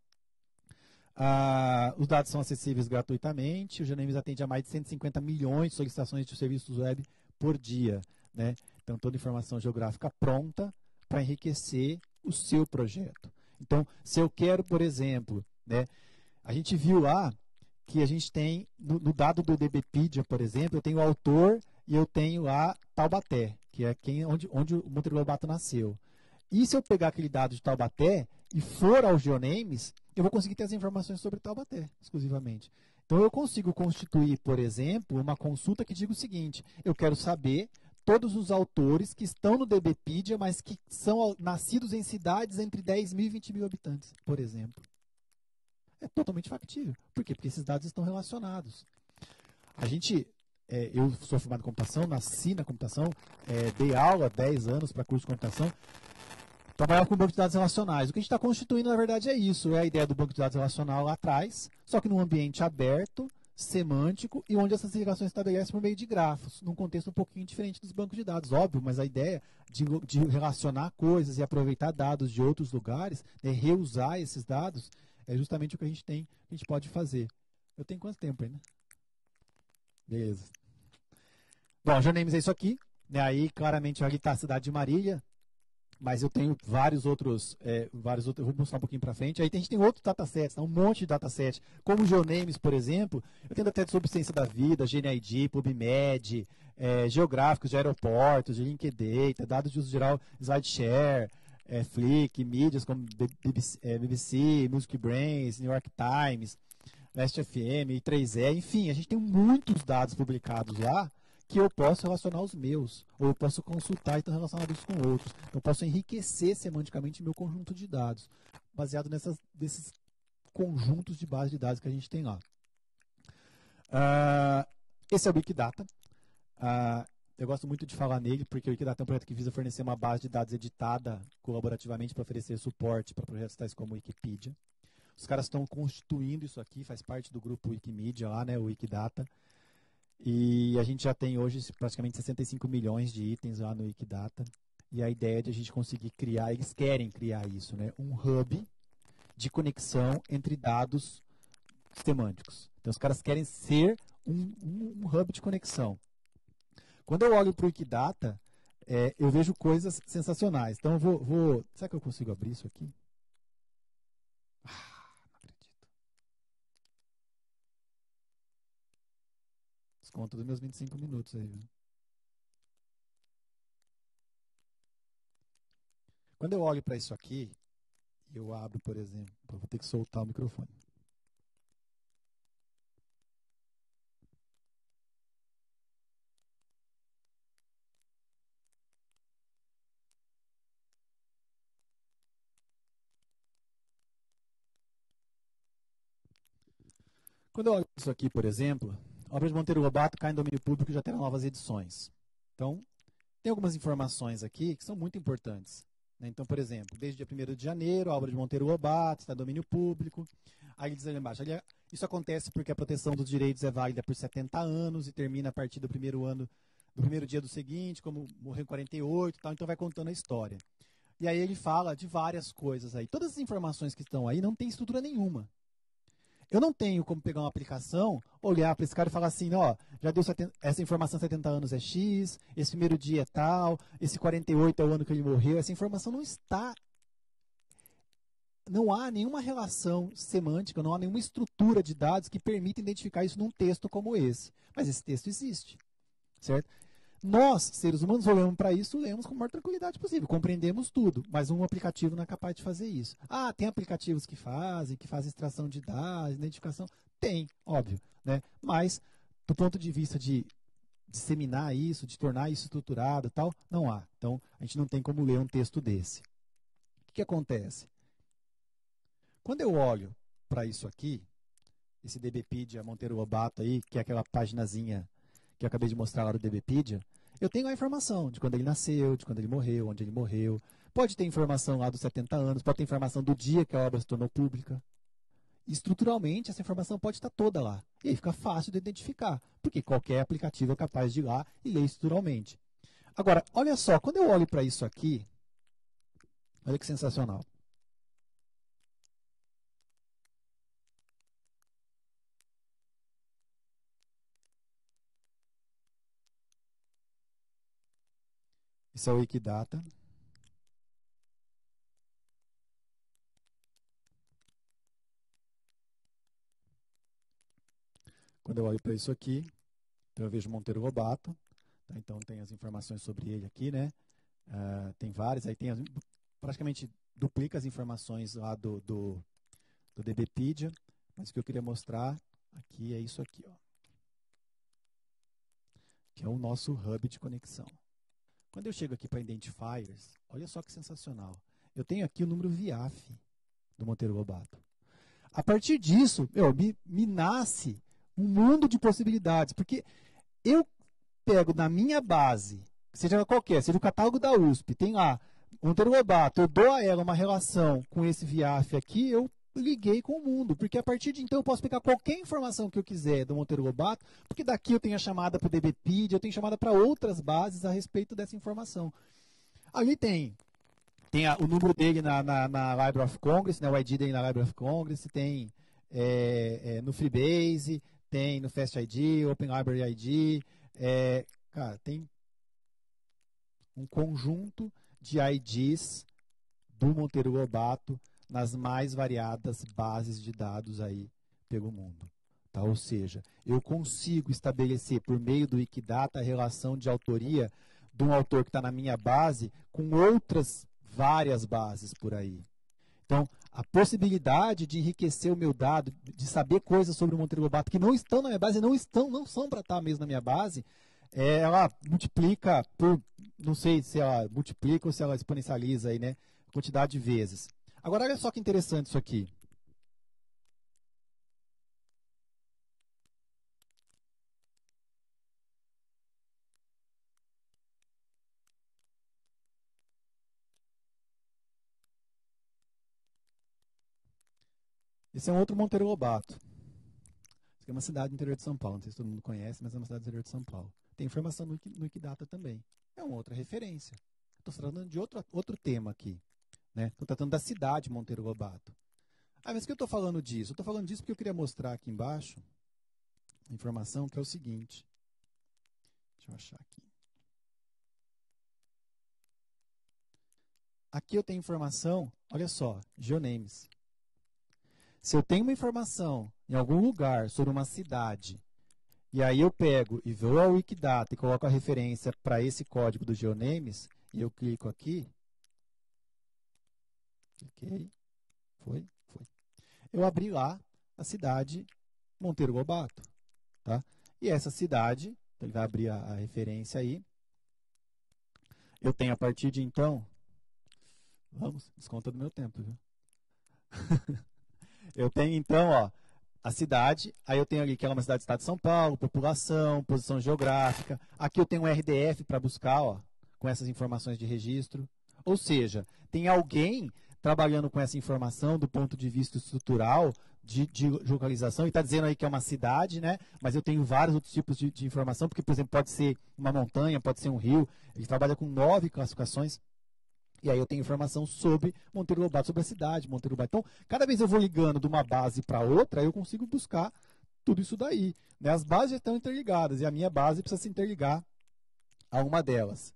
Os dados são acessíveis gratuitamente, o GeoNames atende a mais de 150 milhões de solicitações de serviços web por dia, né? Então, toda informação geográfica pronta para enriquecer o seu projeto. Então, se eu quero, por exemplo, né, a gente viu lá que a gente tem, no dado do DBpedia, por exemplo, eu tenho o autor e eu tenho lá Taubaté, que é onde o Monteiro Lobato nasceu. E se eu pegar aquele dado de Taubaté e for ao GeoNames, eu vou conseguir ter as informações sobre Taubaté, exclusivamente. Então, eu consigo constituir, por exemplo, uma consulta que diga o seguinte: eu quero saber todos os autores que estão no DBpedia, mas que são nascidos em cidades entre 10 mil e 20 mil habitantes, por exemplo. É totalmente factível. Por quê? Porque esses dados estão relacionados. Eu sou formado em computação, nasci na computação, dei aula há 10 anos para curso de computação, trabalhava com banco de dados relacionais. O que a gente está constituindo, na verdade, é isso. É a ideia do banco de dados relacional lá atrás, só que num ambiente aberto, semântico, e onde essas ligações se estabelecem por meio de grafos, num contexto um pouquinho diferente dos bancos de dados, óbvio, mas a ideia de relacionar coisas e aproveitar dados de outros lugares, né, reusar esses dados, é justamente o que a gente pode fazer. Eu tenho quanto tempo aí, né? Beleza. Bom, já GeoNames é isso aqui. Né, aí, claramente, ali está a cidade de Marília, mas eu tenho vários outros, eu vou mostrar um pouquinho para frente. Aí a gente tem outros datasets, um monte de datasets, como o GeoNames, por exemplo. Eu tenho datasets sobre ciência da vida, GNID, PubMed, geográficos de aeroportos, de Linkdata, dados de uso geral, SlideShare, Flickr, mídias como BBC, Music Brains, New York Times, Last FM, I3E, enfim, a gente tem muitos dados publicados lá, que eu posso relacionar os meus, ou eu posso consultar e estão relacionados com outros. Eu posso enriquecer semanticamente meu conjunto de dados, baseado nesses conjuntos de base de dados que a gente tem lá. Esse é o Wikidata. Eu gosto muito de falar nele, porque o Wikidata é um projeto que visa fornecer uma base de dados editada colaborativamente para oferecer suporte para projetos tais como o Wikipedia. Os caras estão constituindo isso aqui, faz parte do grupo Wikimedia lá, né, o Wikidata. E a gente já tem hoje praticamente 65 milhões de itens lá no Wikidata. E a ideia é de a gente conseguir criar, eles querem criar isso, né? Um hub de conexão entre dados semânticos. Então os caras querem ser um hub de conexão. Quando eu olho para o Wikidata, eu vejo coisas sensacionais. Então eu vou. Será que eu consigo abrir isso aqui? Não acredito. Desconto dos meus 25 minutos aí, viu? Quando eu olho para isso aqui, eu abro, por exemplo, vou ter que soltar o microfone. Quando eu olho isso aqui, por exemplo, a obra de Monteiro Lobato cai em domínio público e já terá novas edições. Então, tem algumas informações aqui que são muito importantes. Né? Então, por exemplo, desde dia 1º de janeiro, a obra de Monteiro Lobato está em domínio público. Aí diz ali embaixo, isso acontece porque a proteção dos direitos é válida por 70 anos e termina a partir do primeiro dia do seguinte, como morreu em 48 e tal, então vai contando a história. E aí ele fala de várias coisas aí. Todas as informações que estão aí não tem estrutura nenhuma. Eu não tenho como pegar uma aplicação, olhar para esse cara e falar assim, ó, já deu essa informação 70 anos é X, esse primeiro dia é tal, esse 48 é o ano que ele morreu. Essa informação não está. Não há nenhuma relação semântica, não há nenhuma estrutura de dados que permita identificar isso num texto como esse. Mas esse texto existe, certo? Nós, seres humanos, olhamos para isso, lemos com a maior tranquilidade possível, compreendemos tudo, mas um aplicativo não é capaz de fazer isso. Ah, tem aplicativos que fazem extração de dados, identificação? Tem, óbvio, né? Mas, do ponto de vista de disseminar isso, de tornar isso estruturado e tal, não há. Então, a gente não tem como ler um texto desse. O que acontece? Quando eu olho para isso aqui, esse DBpedia Monteiro Lobato aí, que é aquela paginazinha que eu acabei de mostrar lá do DBpedia, eu tenho a informação de quando ele nasceu, de quando ele morreu, onde ele morreu. Pode ter informação lá dos 70 anos, pode ter informação do dia que a obra se tornou pública. Estruturalmente, essa informação pode estar toda lá. E aí fica fácil de identificar, porque qualquer aplicativo é capaz de ir lá e ler estruturalmente. Agora, olha só, quando eu olho para isso aqui, olha que sensacional. Esse é o Wikidata. Quando eu olho para isso aqui, então eu vejo Monteiro Lobato. Tá? Então tem as informações sobre ele aqui, né? Tem várias. Aí tem praticamente duplica as informações lá do DBpedia, mas o que eu queria mostrar aqui é isso aqui, ó, que é o nosso hub de conexão. Quando eu chego aqui para Identifiers, olha só que sensacional. Eu tenho aqui o número VIAF do Monteiro Lobato. A partir disso, me nasce um mundo de possibilidades, porque eu pego na minha base, seja qualquer, seja o catálogo da USP, tem lá Monteiro Lobato, eu dou a ela uma relação com esse VIAF aqui, eu liguei com o mundo, porque a partir de então eu posso pegar qualquer informação que eu quiser do Monteiro Lobato, porque daqui eu tenho a chamada para o DBpedia, eu tenho chamada para outras bases a respeito dessa informação. Ali tem o número dele na Library of Congress, né, o ID dele na Library of Congress, tem no Freebase, tem no Fast ID, Open Library ID, cara, tem um conjunto de IDs do Monteiro Lobato nas mais variadas bases de dados aí pelo mundo. Tá? Ou seja, eu consigo estabelecer por meio do Wikidata a relação de autoria de um autor que está na minha base com outras várias bases por aí. Então, a possibilidade de enriquecer o meu dado, de saber coisas sobre o Monteiro Lobato que não estão na minha base, não são para estar mesmo na minha base, ela multiplica por, não sei se ela multiplica ou se ela exponencializa aí, né, a quantidade de vezes. Agora, olha só que interessante isso aqui. Esse é um outro Monteiro Lobato. Isso aqui é uma cidade do interior de São Paulo. Não sei se todo mundo conhece, mas é uma cidade do interior de São Paulo. Tem informação no Wikidata também. É uma outra referência. Estou tratando de outro tema aqui. Estou tratando da cidade Monteiro Lobato. Ah, mas por que eu estou falando disso? Eu estou falando disso porque eu queria mostrar aqui embaixo a informação que é o seguinte. Deixa eu achar aqui. Aqui eu tenho informação, olha só, GeoNames. Se eu tenho uma informação em algum lugar sobre uma cidade, e aí eu pego e vou ao Wikidata e coloco a referência para esse código do GeoNames, e eu clico aqui, cliquei, foi. Eu abri lá a cidade Monteiro Lobato. Tá? E essa cidade, então ele vai abrir a referência aí. Eu tenho a partir de então, vamos, desconta do meu tempo, viu? Eu tenho então, ó, a cidade, aí eu tenho ali que é uma cidade do estado de São Paulo, população, posição geográfica. Aqui eu tenho um RDF para buscar, ó, com essas informações de registro. Ou seja, tem alguém trabalhando com essa informação do ponto de vista estrutural, de localização, e está dizendo aí que é uma cidade, né? Mas eu tenho vários outros tipos de informação, porque, por exemplo, pode ser uma montanha, pode ser um rio. Ele trabalha com 9 classificações. E aí eu tenho informação sobre Monteiro Lobato, sobre a cidade, Monteiro Lobato. Então, cada vez eu vou ligando de uma base para outra, eu consigo buscar tudo isso daí. Né? As bases já estão interligadas, e a minha base precisa se interligar a uma delas.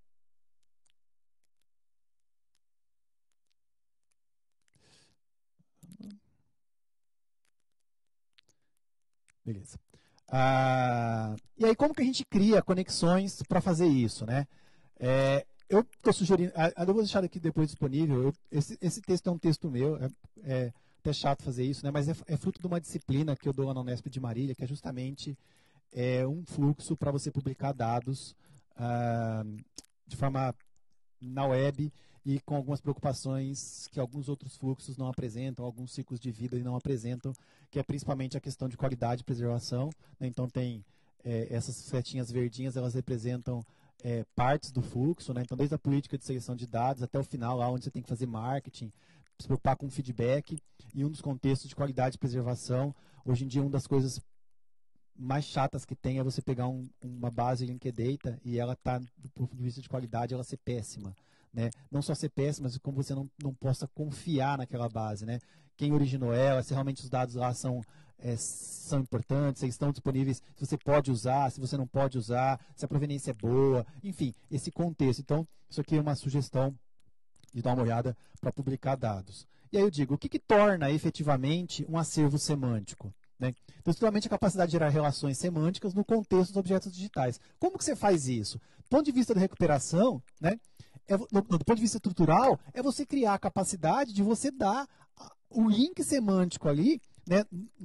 Beleza. E aí, como que a gente cria conexões para fazer isso? Né? Eu estou sugerindo, eu vou deixar aqui depois disponível, esse texto é um texto meu, é até chato fazer isso, né? Mas é fruto de uma disciplina que eu dou lá na Unesp de Marília, que é justamente um fluxo para você publicar dados de forma na web e com algumas preocupações que alguns outros fluxos não apresentam, alguns ciclos de vida não apresentam, que é principalmente a questão de qualidade e preservação. Né? Então tem essas setinhas verdinhas, elas representam partes do fluxo, né? Então desde a política de seleção de dados até o final, lá onde você tem que fazer marketing, se preocupar com feedback, e um dos contextos de qualidade e preservação. Hoje em dia, uma das coisas mais chatas que tem é você pegar uma base Linkdata e ela tá, do ponto de vista de qualidade, ela ser péssima. Né? Não só ser péssima, mas como você não possa confiar naquela base. Né? Quem originou ela, se realmente os dados lá são importantes, se estão disponíveis, se você pode usar, se você não pode usar, se a proveniência é boa, enfim, esse contexto. Então, isso aqui é uma sugestão de dar uma olhada para publicar dados. E aí eu digo, o que torna efetivamente um acervo semântico? Né? Então, principalmente a capacidade de gerar relações semânticas no contexto dos objetos digitais. Como que você faz isso? Do ponto de vista da recuperação, né, do ponto de vista estrutural, é você criar a capacidade de você dar o link semântico ali, né,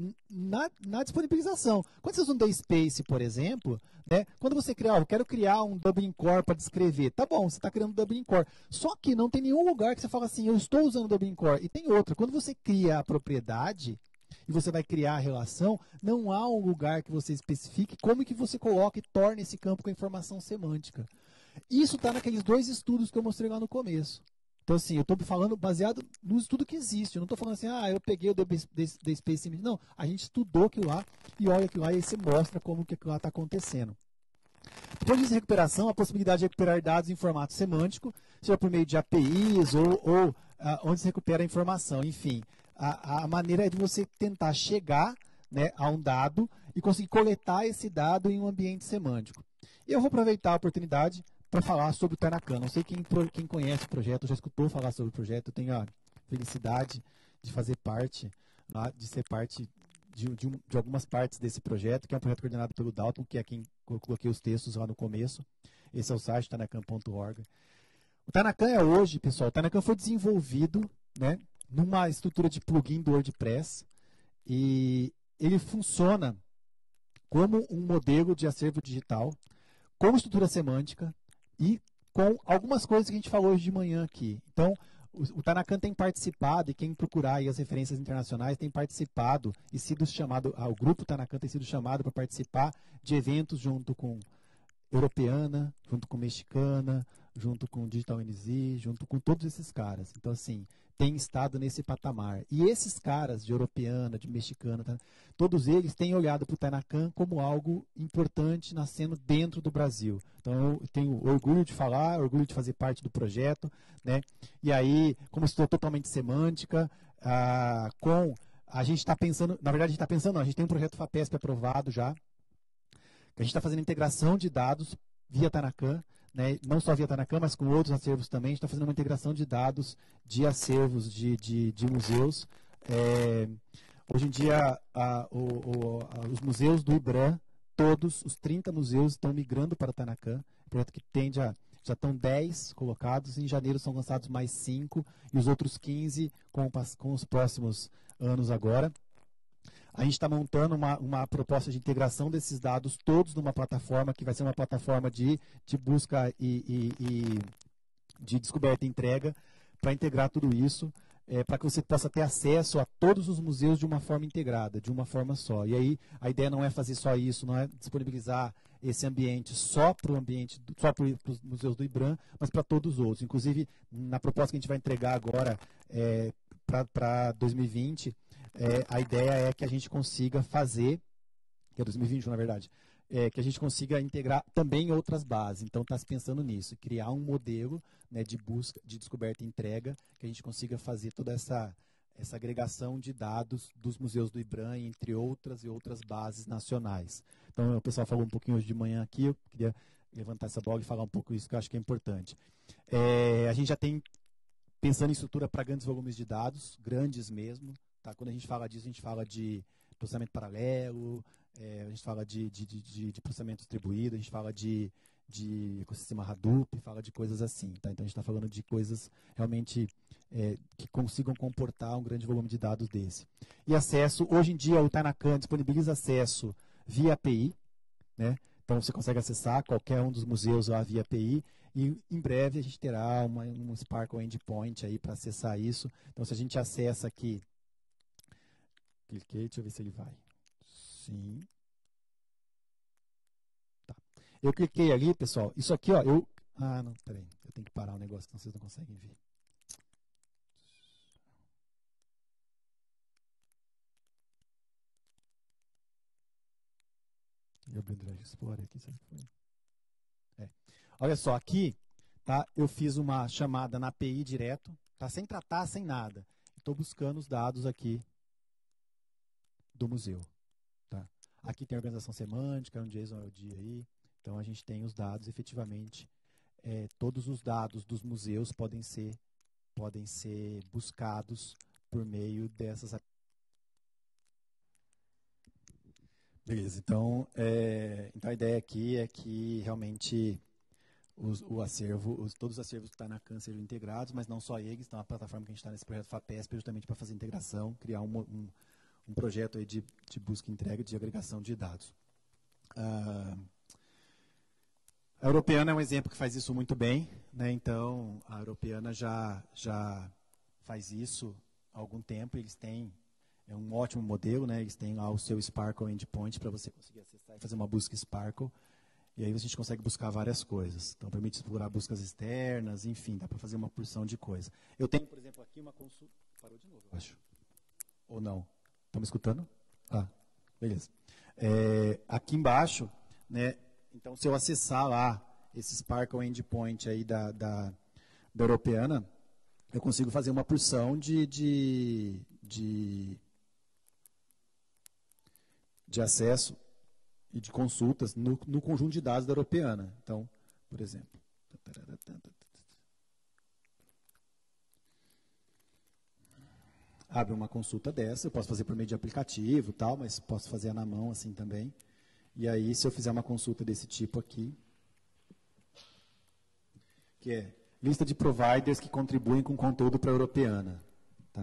na disponibilização. Quando você usa um DSpace, por exemplo, né, quando você cria, eu quero criar um Dublin Core para descrever, tá bom, você está criando um Dublin Core. Só que não tem nenhum lugar que você fala assim, eu estou usando o Dublin Core. E tem outra, quando você cria a propriedade e você vai criar a relação, não há um lugar que você especifique como que você coloca e torna esse campo com informação semântica. Isso está naqueles 2 estudos que eu mostrei lá no começo. Então, assim, eu estou falando baseado no estudo que existe. Eu não estou falando assim, eu peguei o DSpace. Não, a gente estudou aquilo lá e olha aquilo lá e aí você mostra como que aquilo lá está acontecendo. Depois de recuperação, a possibilidade de recuperar dados em formato semântico, seja por meio de APIs ou onde se recupera a informação. Enfim, a maneira é de você tentar chegar, né, a um dado e conseguir coletar esse dado em um ambiente semântico. E eu vou aproveitar a oportunidade para falar sobre o Tanacan. Não sei quem conhece o projeto, já escutou falar sobre o projeto. Eu tenho a felicidade de fazer parte, de ser parte de algumas partes desse projeto, que é um projeto coordenado pelo Dalton, que é quem eu coloquei os textos lá no começo. Esse é o site tanacan.org. O Tanacan é hoje, pessoal, o Tanacan foi desenvolvido, né, numa estrutura de plugin do WordPress e ele funciona como um modelo de acervo digital, com estrutura semântica e com algumas coisas que a gente falou hoje de manhã aqui. Então, o Tanacan tem participado, e quem procurar aí as referências internacionais tem participado e sido chamado, o grupo Tanacan tem sido chamado para participar de eventos junto com Europeana, junto com Mexicana, junto com Digital NZ, junto com todos esses caras. Então, assim, tem estado nesse patamar. E esses caras de Europeana, de Mexicana, todos eles têm olhado para o Tanacan como algo importante nascendo dentro do Brasil. Então, eu tenho orgulho de falar, orgulho de fazer parte do projeto, né? E aí, como estou totalmente semântica, a gente está pensando, na verdade, a gente está pensando, não, a gente tem um projeto FAPESP aprovado já, a gente está fazendo integração de dados via Tanacan, né? Não só via Tanacan, mas com outros acervos também. A gente está fazendo uma integração de dados de acervos de museus. Hoje em dia, os museus do IBRAM, todos os 30 museus estão migrando para o Tanacan. Projeto que tende a... Já estão 10 colocados, em janeiro são lançados mais 5, e os outros 15 com os próximos anos agora. A gente está montando uma proposta de integração desses dados todos numa plataforma que vai ser uma plataforma de busca e de descoberta e entrega para integrar tudo isso, para que você possa ter acesso a todos os museus de uma forma integrada, de uma forma só. E aí a ideia não é fazer só isso, não é disponibilizar esse ambiente só para os museus do IBRAM, mas para todos os outros. Inclusive, na proposta que a gente vai entregar agora para 2020, a ideia é que a gente consiga fazer, que é 2021 na verdade, que a gente consiga integrar também outras bases. Então está se pensando nisso, criar um modelo, né, de busca, de descoberta e entrega, que a gente consiga fazer toda essa agregação de dados dos museus do IBRAM, entre outras e outras bases nacionais. Então o pessoal falou um pouquinho hoje de manhã aqui, eu queria levantar essa bola e falar um pouco isso, que eu acho que é importante. A gente já tem pensando em estrutura para grandes volumes de dados, grandes mesmo. Tá? Quando a gente fala disso, a gente fala de processamento paralelo, a gente fala de processamento distribuído, a gente fala de ecossistema Hadoop, fala de coisas assim. Tá? Então a gente está falando de coisas realmente que consigam comportar um grande volume de dados desse. E acesso, hoje em dia o Tanacan disponibiliza acesso via API, né? Então você consegue acessar qualquer um dos museus lá via API e em breve a gente terá um Sparkle Endpoint aí para acessar isso. Então se a gente acessa aqui, cliquei, deixa eu ver se ele vai. Sim. Tá. Eu cliquei ali, pessoal. Isso aqui, ó, não, peraí. Eu tenho que parar o negócio, senão vocês não conseguem ver. Eu abri o Drive Explorer aqui, será que foi? Olha só, aqui, tá, eu fiz uma chamada na API direto, tá, sem tratar, sem nada. Estou buscando os dados aqui do museu. Tá? Aqui tem a organização semântica, um JSON LD aí. Então a gente tem os dados, efetivamente, todos os dados dos museus podem ser buscados por meio dessas. Beleza, então a ideia aqui é que realmente o acervo, todos os acervos que estão na CAN sejam integrados, mas não só eles, então a plataforma que a gente está nesse projeto FAPESP é justamente para fazer integração, criar um projeto aí de busca e entrega, de agregação de dados. A Europeana é um exemplo que faz isso muito bem, né? Então a Europeana já faz isso há algum tempo, eles têm um ótimo modelo, né? Eles têm lá o seu Sparkle Endpoint para você conseguir acessar e fazer uma busca Sparkle. E aí a gente consegue buscar várias coisas. Então, permite explorar buscas externas, enfim, dá para fazer uma porção de coisa. Eu tenho, por exemplo, aqui uma consulta... Parou de novo, eu acho. Ou não? Estão me escutando? Ah, beleza. Aqui embaixo, né, então, se eu acessar lá esse Sparkle Endpoint aí da Europeana, eu consigo fazer uma porção de acesso e de consultas no conjunto de dados da Europeana. Então, por exemplo, abre uma consulta dessa, eu posso fazer por meio de aplicativo, tal, mas posso fazer na mão assim também. E aí, se eu fizer uma consulta desse tipo aqui, que é lista de providers que contribuem com conteúdo para a Europeana. Tá?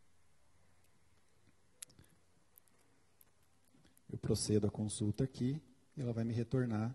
Eu procedo a consulta aqui e ela vai me retornar.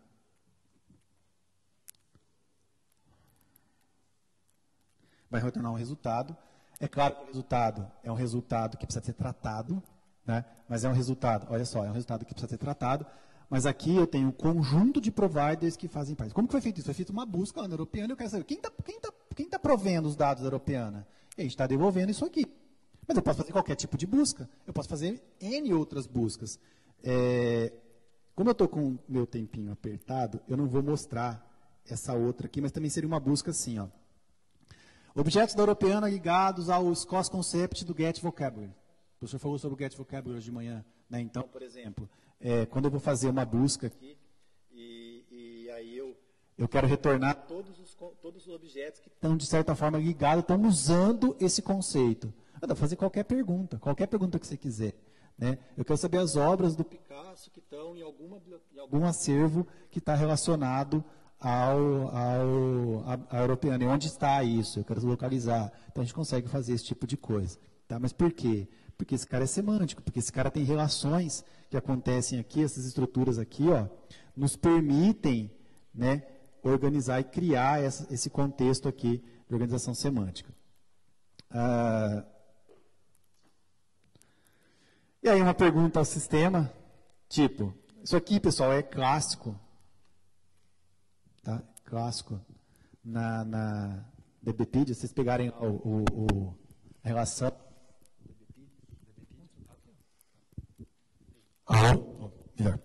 Vai retornar um resultado. É claro que o resultado é um resultado que precisa ser tratado, né? Mas é um resultado, olha só, é um resultado que precisa ser tratado. Mas aqui eu tenho um conjunto de providers que fazem parte. Como que foi feito isso? Foi feita uma busca lá na Europeana e eu quero saber quem tá provendo os dados da Europeana. E a gente está devolvendo isso aqui. Mas eu posso fazer qualquer tipo de busca. Eu posso fazer N outras buscas. Como eu estou com o meu tempinho apertado, eu não vou mostrar essa outra aqui, mas também seria uma busca assim, ó. Objetos da Europeana ligados ao SCOS Concept do Get Vocabulary. O professor falou sobre o Get Vocabulary hoje de manhã. Né? Então, por exemplo, quando eu vou fazer uma busca aqui, e aí eu quero retornar todos os objetos que estão, de certa forma, ligados, estão usando esse conceito. Dá para fazer qualquer pergunta que você quiser. Né? Eu quero saber as obras do Picasso que estão em algum acervo que está relacionado à Europeana. E onde está isso? Eu quero localizar. Então, a gente consegue fazer esse tipo de coisa. Tá? Mas por quê? Porque esse cara é semântico, porque esse cara tem relações que acontecem aqui, essas estruturas aqui, ó, nos permitem, né, organizar e criar esse contexto aqui de organização semântica. E aí uma pergunta ao sistema, tipo, isso aqui, pessoal, é clássico, tá? Clássico na DBpedia, vocês pegarem a relação. Melhor.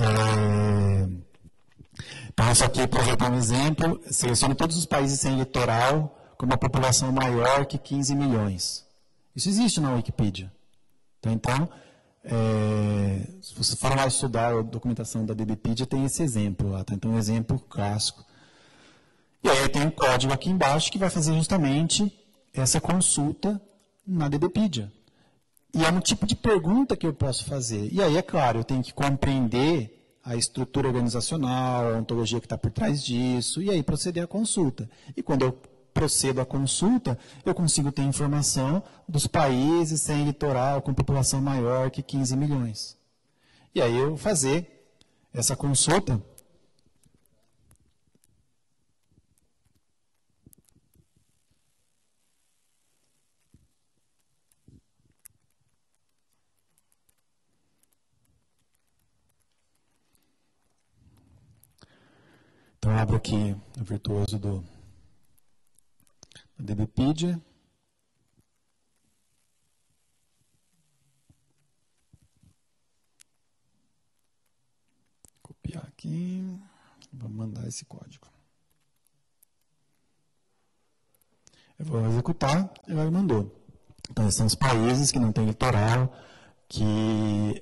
Então, isso aqui, para dar um exemplo, selecione todos os países sem litoral com uma população maior que 15 milhões. Isso existe na Wikipedia. Então, se você for lá estudar a documentação da DBpedia, tem esse exemplo lá. Tá? Então, um exemplo clássico. E aí tem um código aqui embaixo que vai fazer justamente essa consulta na DBpedia. E é um tipo de pergunta que eu posso fazer. E aí, é claro, eu tenho que compreender a estrutura organizacional, a ontologia que está por trás disso, e aí proceder à consulta. E quando eu procedo à consulta, eu consigo ter informação dos países sem litoral, com população maior que 15 milhões. E aí eu fazer essa consulta. Então, eu abro aqui o virtuoso da DBpedia. Copiar aqui. Vou mandar esse código. Eu vou executar e ele mandou. Então, esses são os países que não têm litoral, que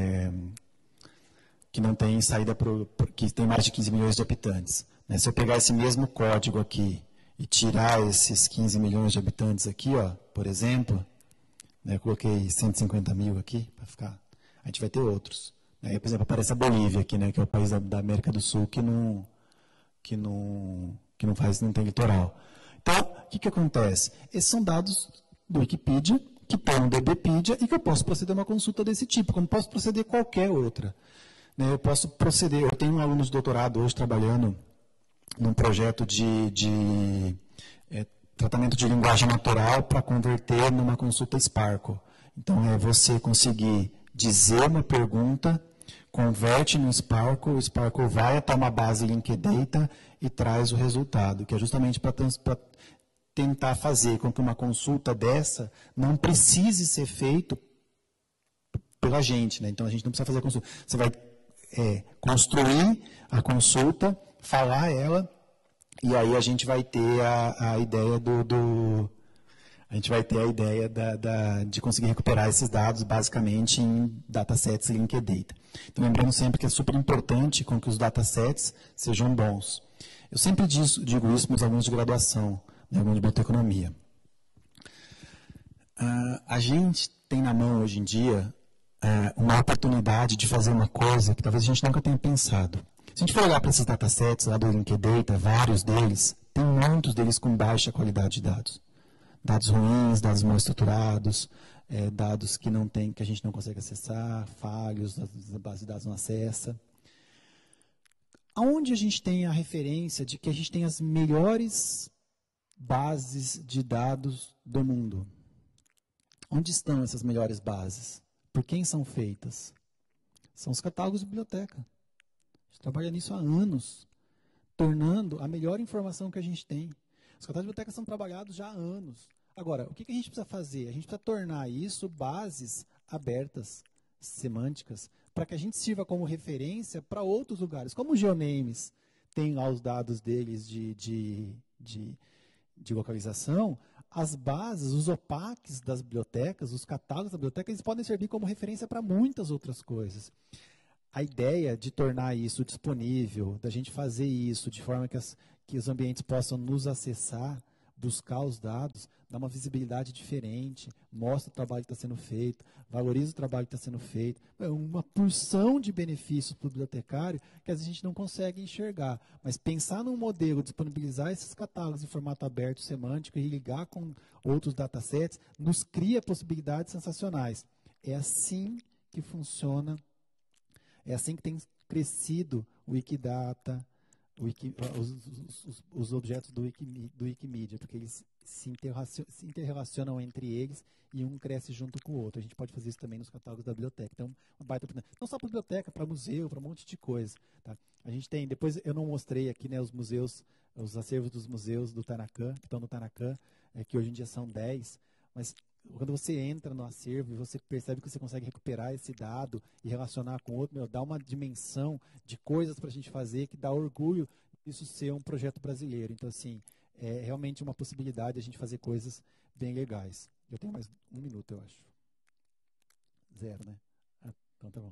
não tem saída que tem mais de 15 milhões de habitantes. Né? Se eu pegar esse mesmo código aqui e tirar esses 15 milhões de habitantes aqui, ó, por exemplo, né, eu coloquei 150 mil aqui, para ficar, a gente vai ter outros. Né? Por exemplo, aparece a Bolívia aqui, né, que é o país da América do Sul que não tem litoral. Então, o que acontece? Esses são dados do Wikipedia, que estão no DBpedia, e que eu posso proceder a uma consulta desse tipo, como posso proceder qualquer outra. Né, eu posso proceder, eu tenho um aluno de doutorado hoje trabalhando num projeto de tratamento de linguagem natural para converter numa consulta Sparkle. Então, é você conseguir dizer uma pergunta, converte no Sparkle, o Sparkle vai até uma base Linkdata e traz o resultado, que é justamente para tentar fazer com que uma consulta dessa não precise ser feito pela gente. Né? Então, a gente não precisa fazer a consulta. Você vai construir a consulta, falar ela, e aí a gente vai ter a ideia a gente vai ter a ideia de conseguir recuperar esses dados basicamente em datasets Linkdata. Então, lembrando sempre que é super importante com que os datasets sejam bons. Eu sempre digo isso para os alunos de graduação, né, alunos de bioteconomia. A gente tem na mão hoje em dia uma oportunidade de fazer uma coisa que talvez a gente nunca tenha pensado. Se a gente for olhar para esses datasets lá do Linkdata, vários deles, tem muitos deles com baixa qualidade de dados. Dados ruins, dados mal estruturados, dados que a gente não consegue acessar, falhos, a base de dados não acessa. Aonde a gente tem a referência de que a gente tem as melhores bases de dados do mundo? Onde estão essas melhores bases? Por quem são feitas? São os catálogos de biblioteca. A gente trabalha nisso há anos, tornando a melhor informação que a gente tem. Os catálogos de biblioteca são trabalhados já há anos. Agora, o que a gente precisa fazer? A gente precisa tornar isso bases abertas, semânticas, para que a gente sirva como referência para outros lugares. Como o GeoNames tem lá os dados deles de localização, as bases, os OPACs das bibliotecas, os catálogos da biblioteca, eles podem servir como referência para muitas outras coisas. A ideia de tornar isso disponível, da gente fazer isso de forma que os ambientes possam nos acessar, buscar os dados, dá uma visibilidade diferente, mostra o trabalho que está sendo feito, valoriza o trabalho que está sendo feito. É uma porção de benefícios para o bibliotecário que às vezes a gente não consegue enxergar. Mas pensar num modelo, disponibilizar esses catálogos em formato aberto, semântico e ligar com outros datasets, nos cria possibilidades sensacionais. É assim que funciona, é assim que tem crescido o Wikidata, os objetos do Wikimedia, porque eles se interrelacionam entre eles e um cresce junto com o outro. A gente pode fazer isso também nos catálogos da biblioteca. Então, uma baita oportunidade. Não só para biblioteca, para museu, para um monte de coisa. Tá? A gente tem, depois eu não mostrei aqui, né, os museus, os acervos dos museus do Tanacan, que estão no Tanacan, que hoje em dia são 10, mas quando você entra no acervo e você percebe que você consegue recuperar esse dado e relacionar com outro, dá uma dimensão de coisas para a gente fazer que dá orgulho disso ser um projeto brasileiro. Então, assim, é realmente uma possibilidade de a gente fazer coisas bem legais. Eu tenho mais 1 minuto, eu acho. 0, né? Então tá bom.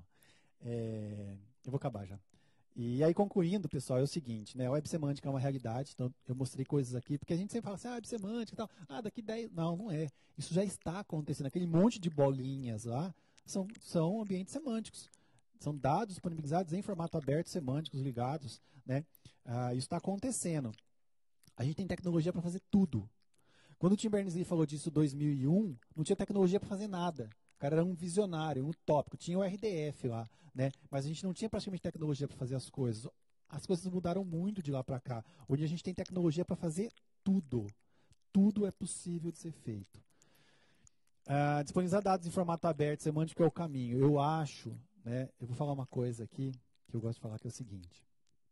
Eu vou acabar já. E aí, concluindo, pessoal, é o seguinte, né? A web semântica é uma realidade, então eu mostrei coisas aqui, porque a gente sempre fala assim, web semântica e tal, daqui 10... Não, não é. Isso já está acontecendo. Aquele monte de bolinhas lá são ambientes semânticos. São dados disponibilizados em formato aberto, semânticos, ligados, né? Isso está acontecendo. A gente tem tecnologia para fazer tudo. Quando o Tim Berners-Lee falou disso em 2001, não tinha tecnologia para fazer nada. O cara era um visionário, um utópico. Tinha o RDF lá, né? Mas a gente não tinha praticamente tecnologia para fazer as coisas. As coisas mudaram muito de lá para cá. Hoje a gente tem tecnologia para fazer tudo. Tudo é possível de ser feito. Disponibilizar dados em formato aberto, semântico é o caminho. Eu acho, né? Eu vou falar uma coisa aqui que eu gosto de falar, que é o seguinte.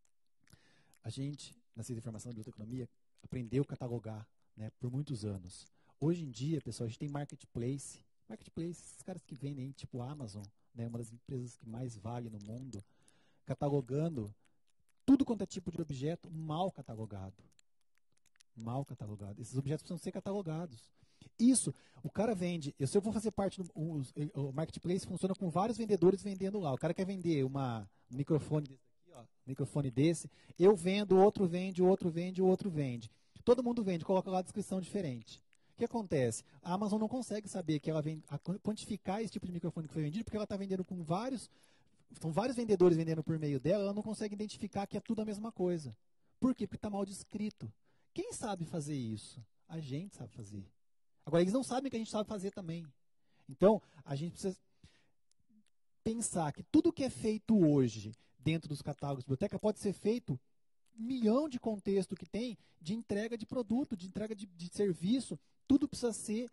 A gente, na ciência da informação e biblioteconomia, aprendeu a catalogar, né, por muitos anos. Hoje em dia, pessoal, a gente tem marketplace. Marketplace, esses caras que vendem, tipo a Amazon, né, uma das empresas que mais vale no mundo, catalogando tudo quanto é tipo de objeto mal catalogado. Mal catalogado. Esses objetos precisam ser catalogados. Isso, o cara vende. Se eu vou fazer parte do. O marketplace funciona com vários vendedores vendendo lá. O cara quer vender um microfone desse aqui, ó, microfone desse. Eu vendo, o outro vende, o outro vende, o outro vende. Todo mundo vende, coloca lá a descrição diferente. O que acontece? A Amazon não consegue saber que ela vende, quantificar esse tipo de microfone que foi vendido, porque ela está vendendo com vários. São vários vendedores vendendo por meio dela, ela não consegue identificar que é tudo a mesma coisa.
Por quê? Porque está mal descrito. Quem sabe fazer isso? A gente sabe fazer. Agora, eles não sabem que a gente sabe fazer também. Então, a gente precisa pensar que tudo que é feito hoje dentro dos catálogos de biblioteca pode ser feito milhão de contexto que tem de entrega de produto, de entrega de serviço. Tudo precisa ser,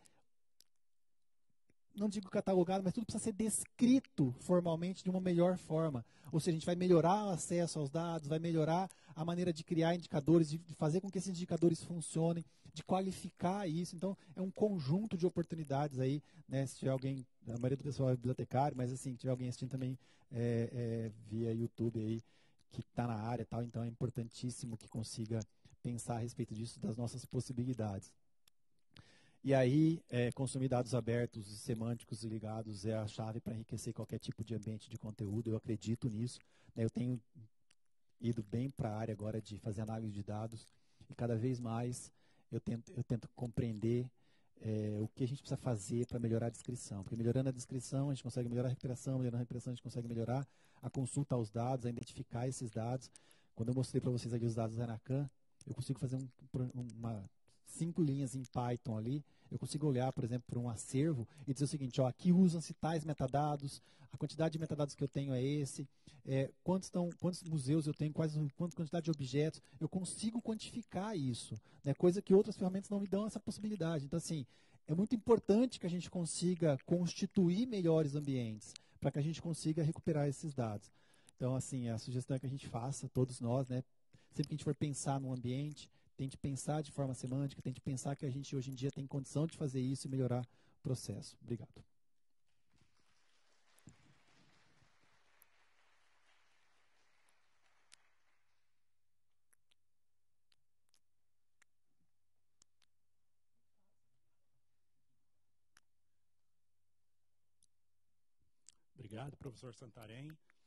não digo catalogado, mas tudo precisa ser descrito formalmente de uma melhor forma. Ou seja, a gente vai melhorar o acesso aos dados, vai melhorar a maneira de criar indicadores, de fazer com que esses indicadores funcionem, de qualificar isso. Então, é um conjunto de oportunidades aí, né? Se tiver alguém, a maioria do pessoal é bibliotecário, mas assim, se tiver alguém assistindo também via YouTube aí, que está na área e tal, então é importantíssimo que consiga pensar a respeito disso, das nossas possibilidades. E aí, consumir dados abertos e semânticos e ligados é a chave para enriquecer qualquer tipo de ambiente de conteúdo. Eu acredito nisso. Né? Eu tenho ido bem para a área agora de fazer análise de dados e cada vez mais eu tento compreender o que a gente precisa fazer para melhorar a descrição. Porque melhorando a descrição, a gente consegue melhorar a recuperação, melhorando a recuperação, a gente consegue melhorar a consulta aos dados, a identificar esses dados. Quando eu mostrei para vocês aqui os dados da Anacan, eu consigo fazer uma 5 linhas em Python ali, eu consigo olhar, por exemplo, para um acervo e dizer o seguinte, ó, aqui usam-se tais metadados, a quantidade de metadados que eu tenho é esse, quantos museus eu tenho, quanta quantidade de objetos, eu consigo quantificar isso, né, coisa que outras ferramentas não me dão essa possibilidade. Então, assim, é muito importante que a gente consiga constituir melhores ambientes para que a gente consiga recuperar esses dados. Então, assim, a sugestão é que a gente faça, todos nós, né, sempre que a gente for pensar num ambiente, tente pensar de forma semântica, tente pensar que a gente hoje em dia tem condição de fazer isso e melhorar o processo. Obrigado.
Obrigado, professor Santarém.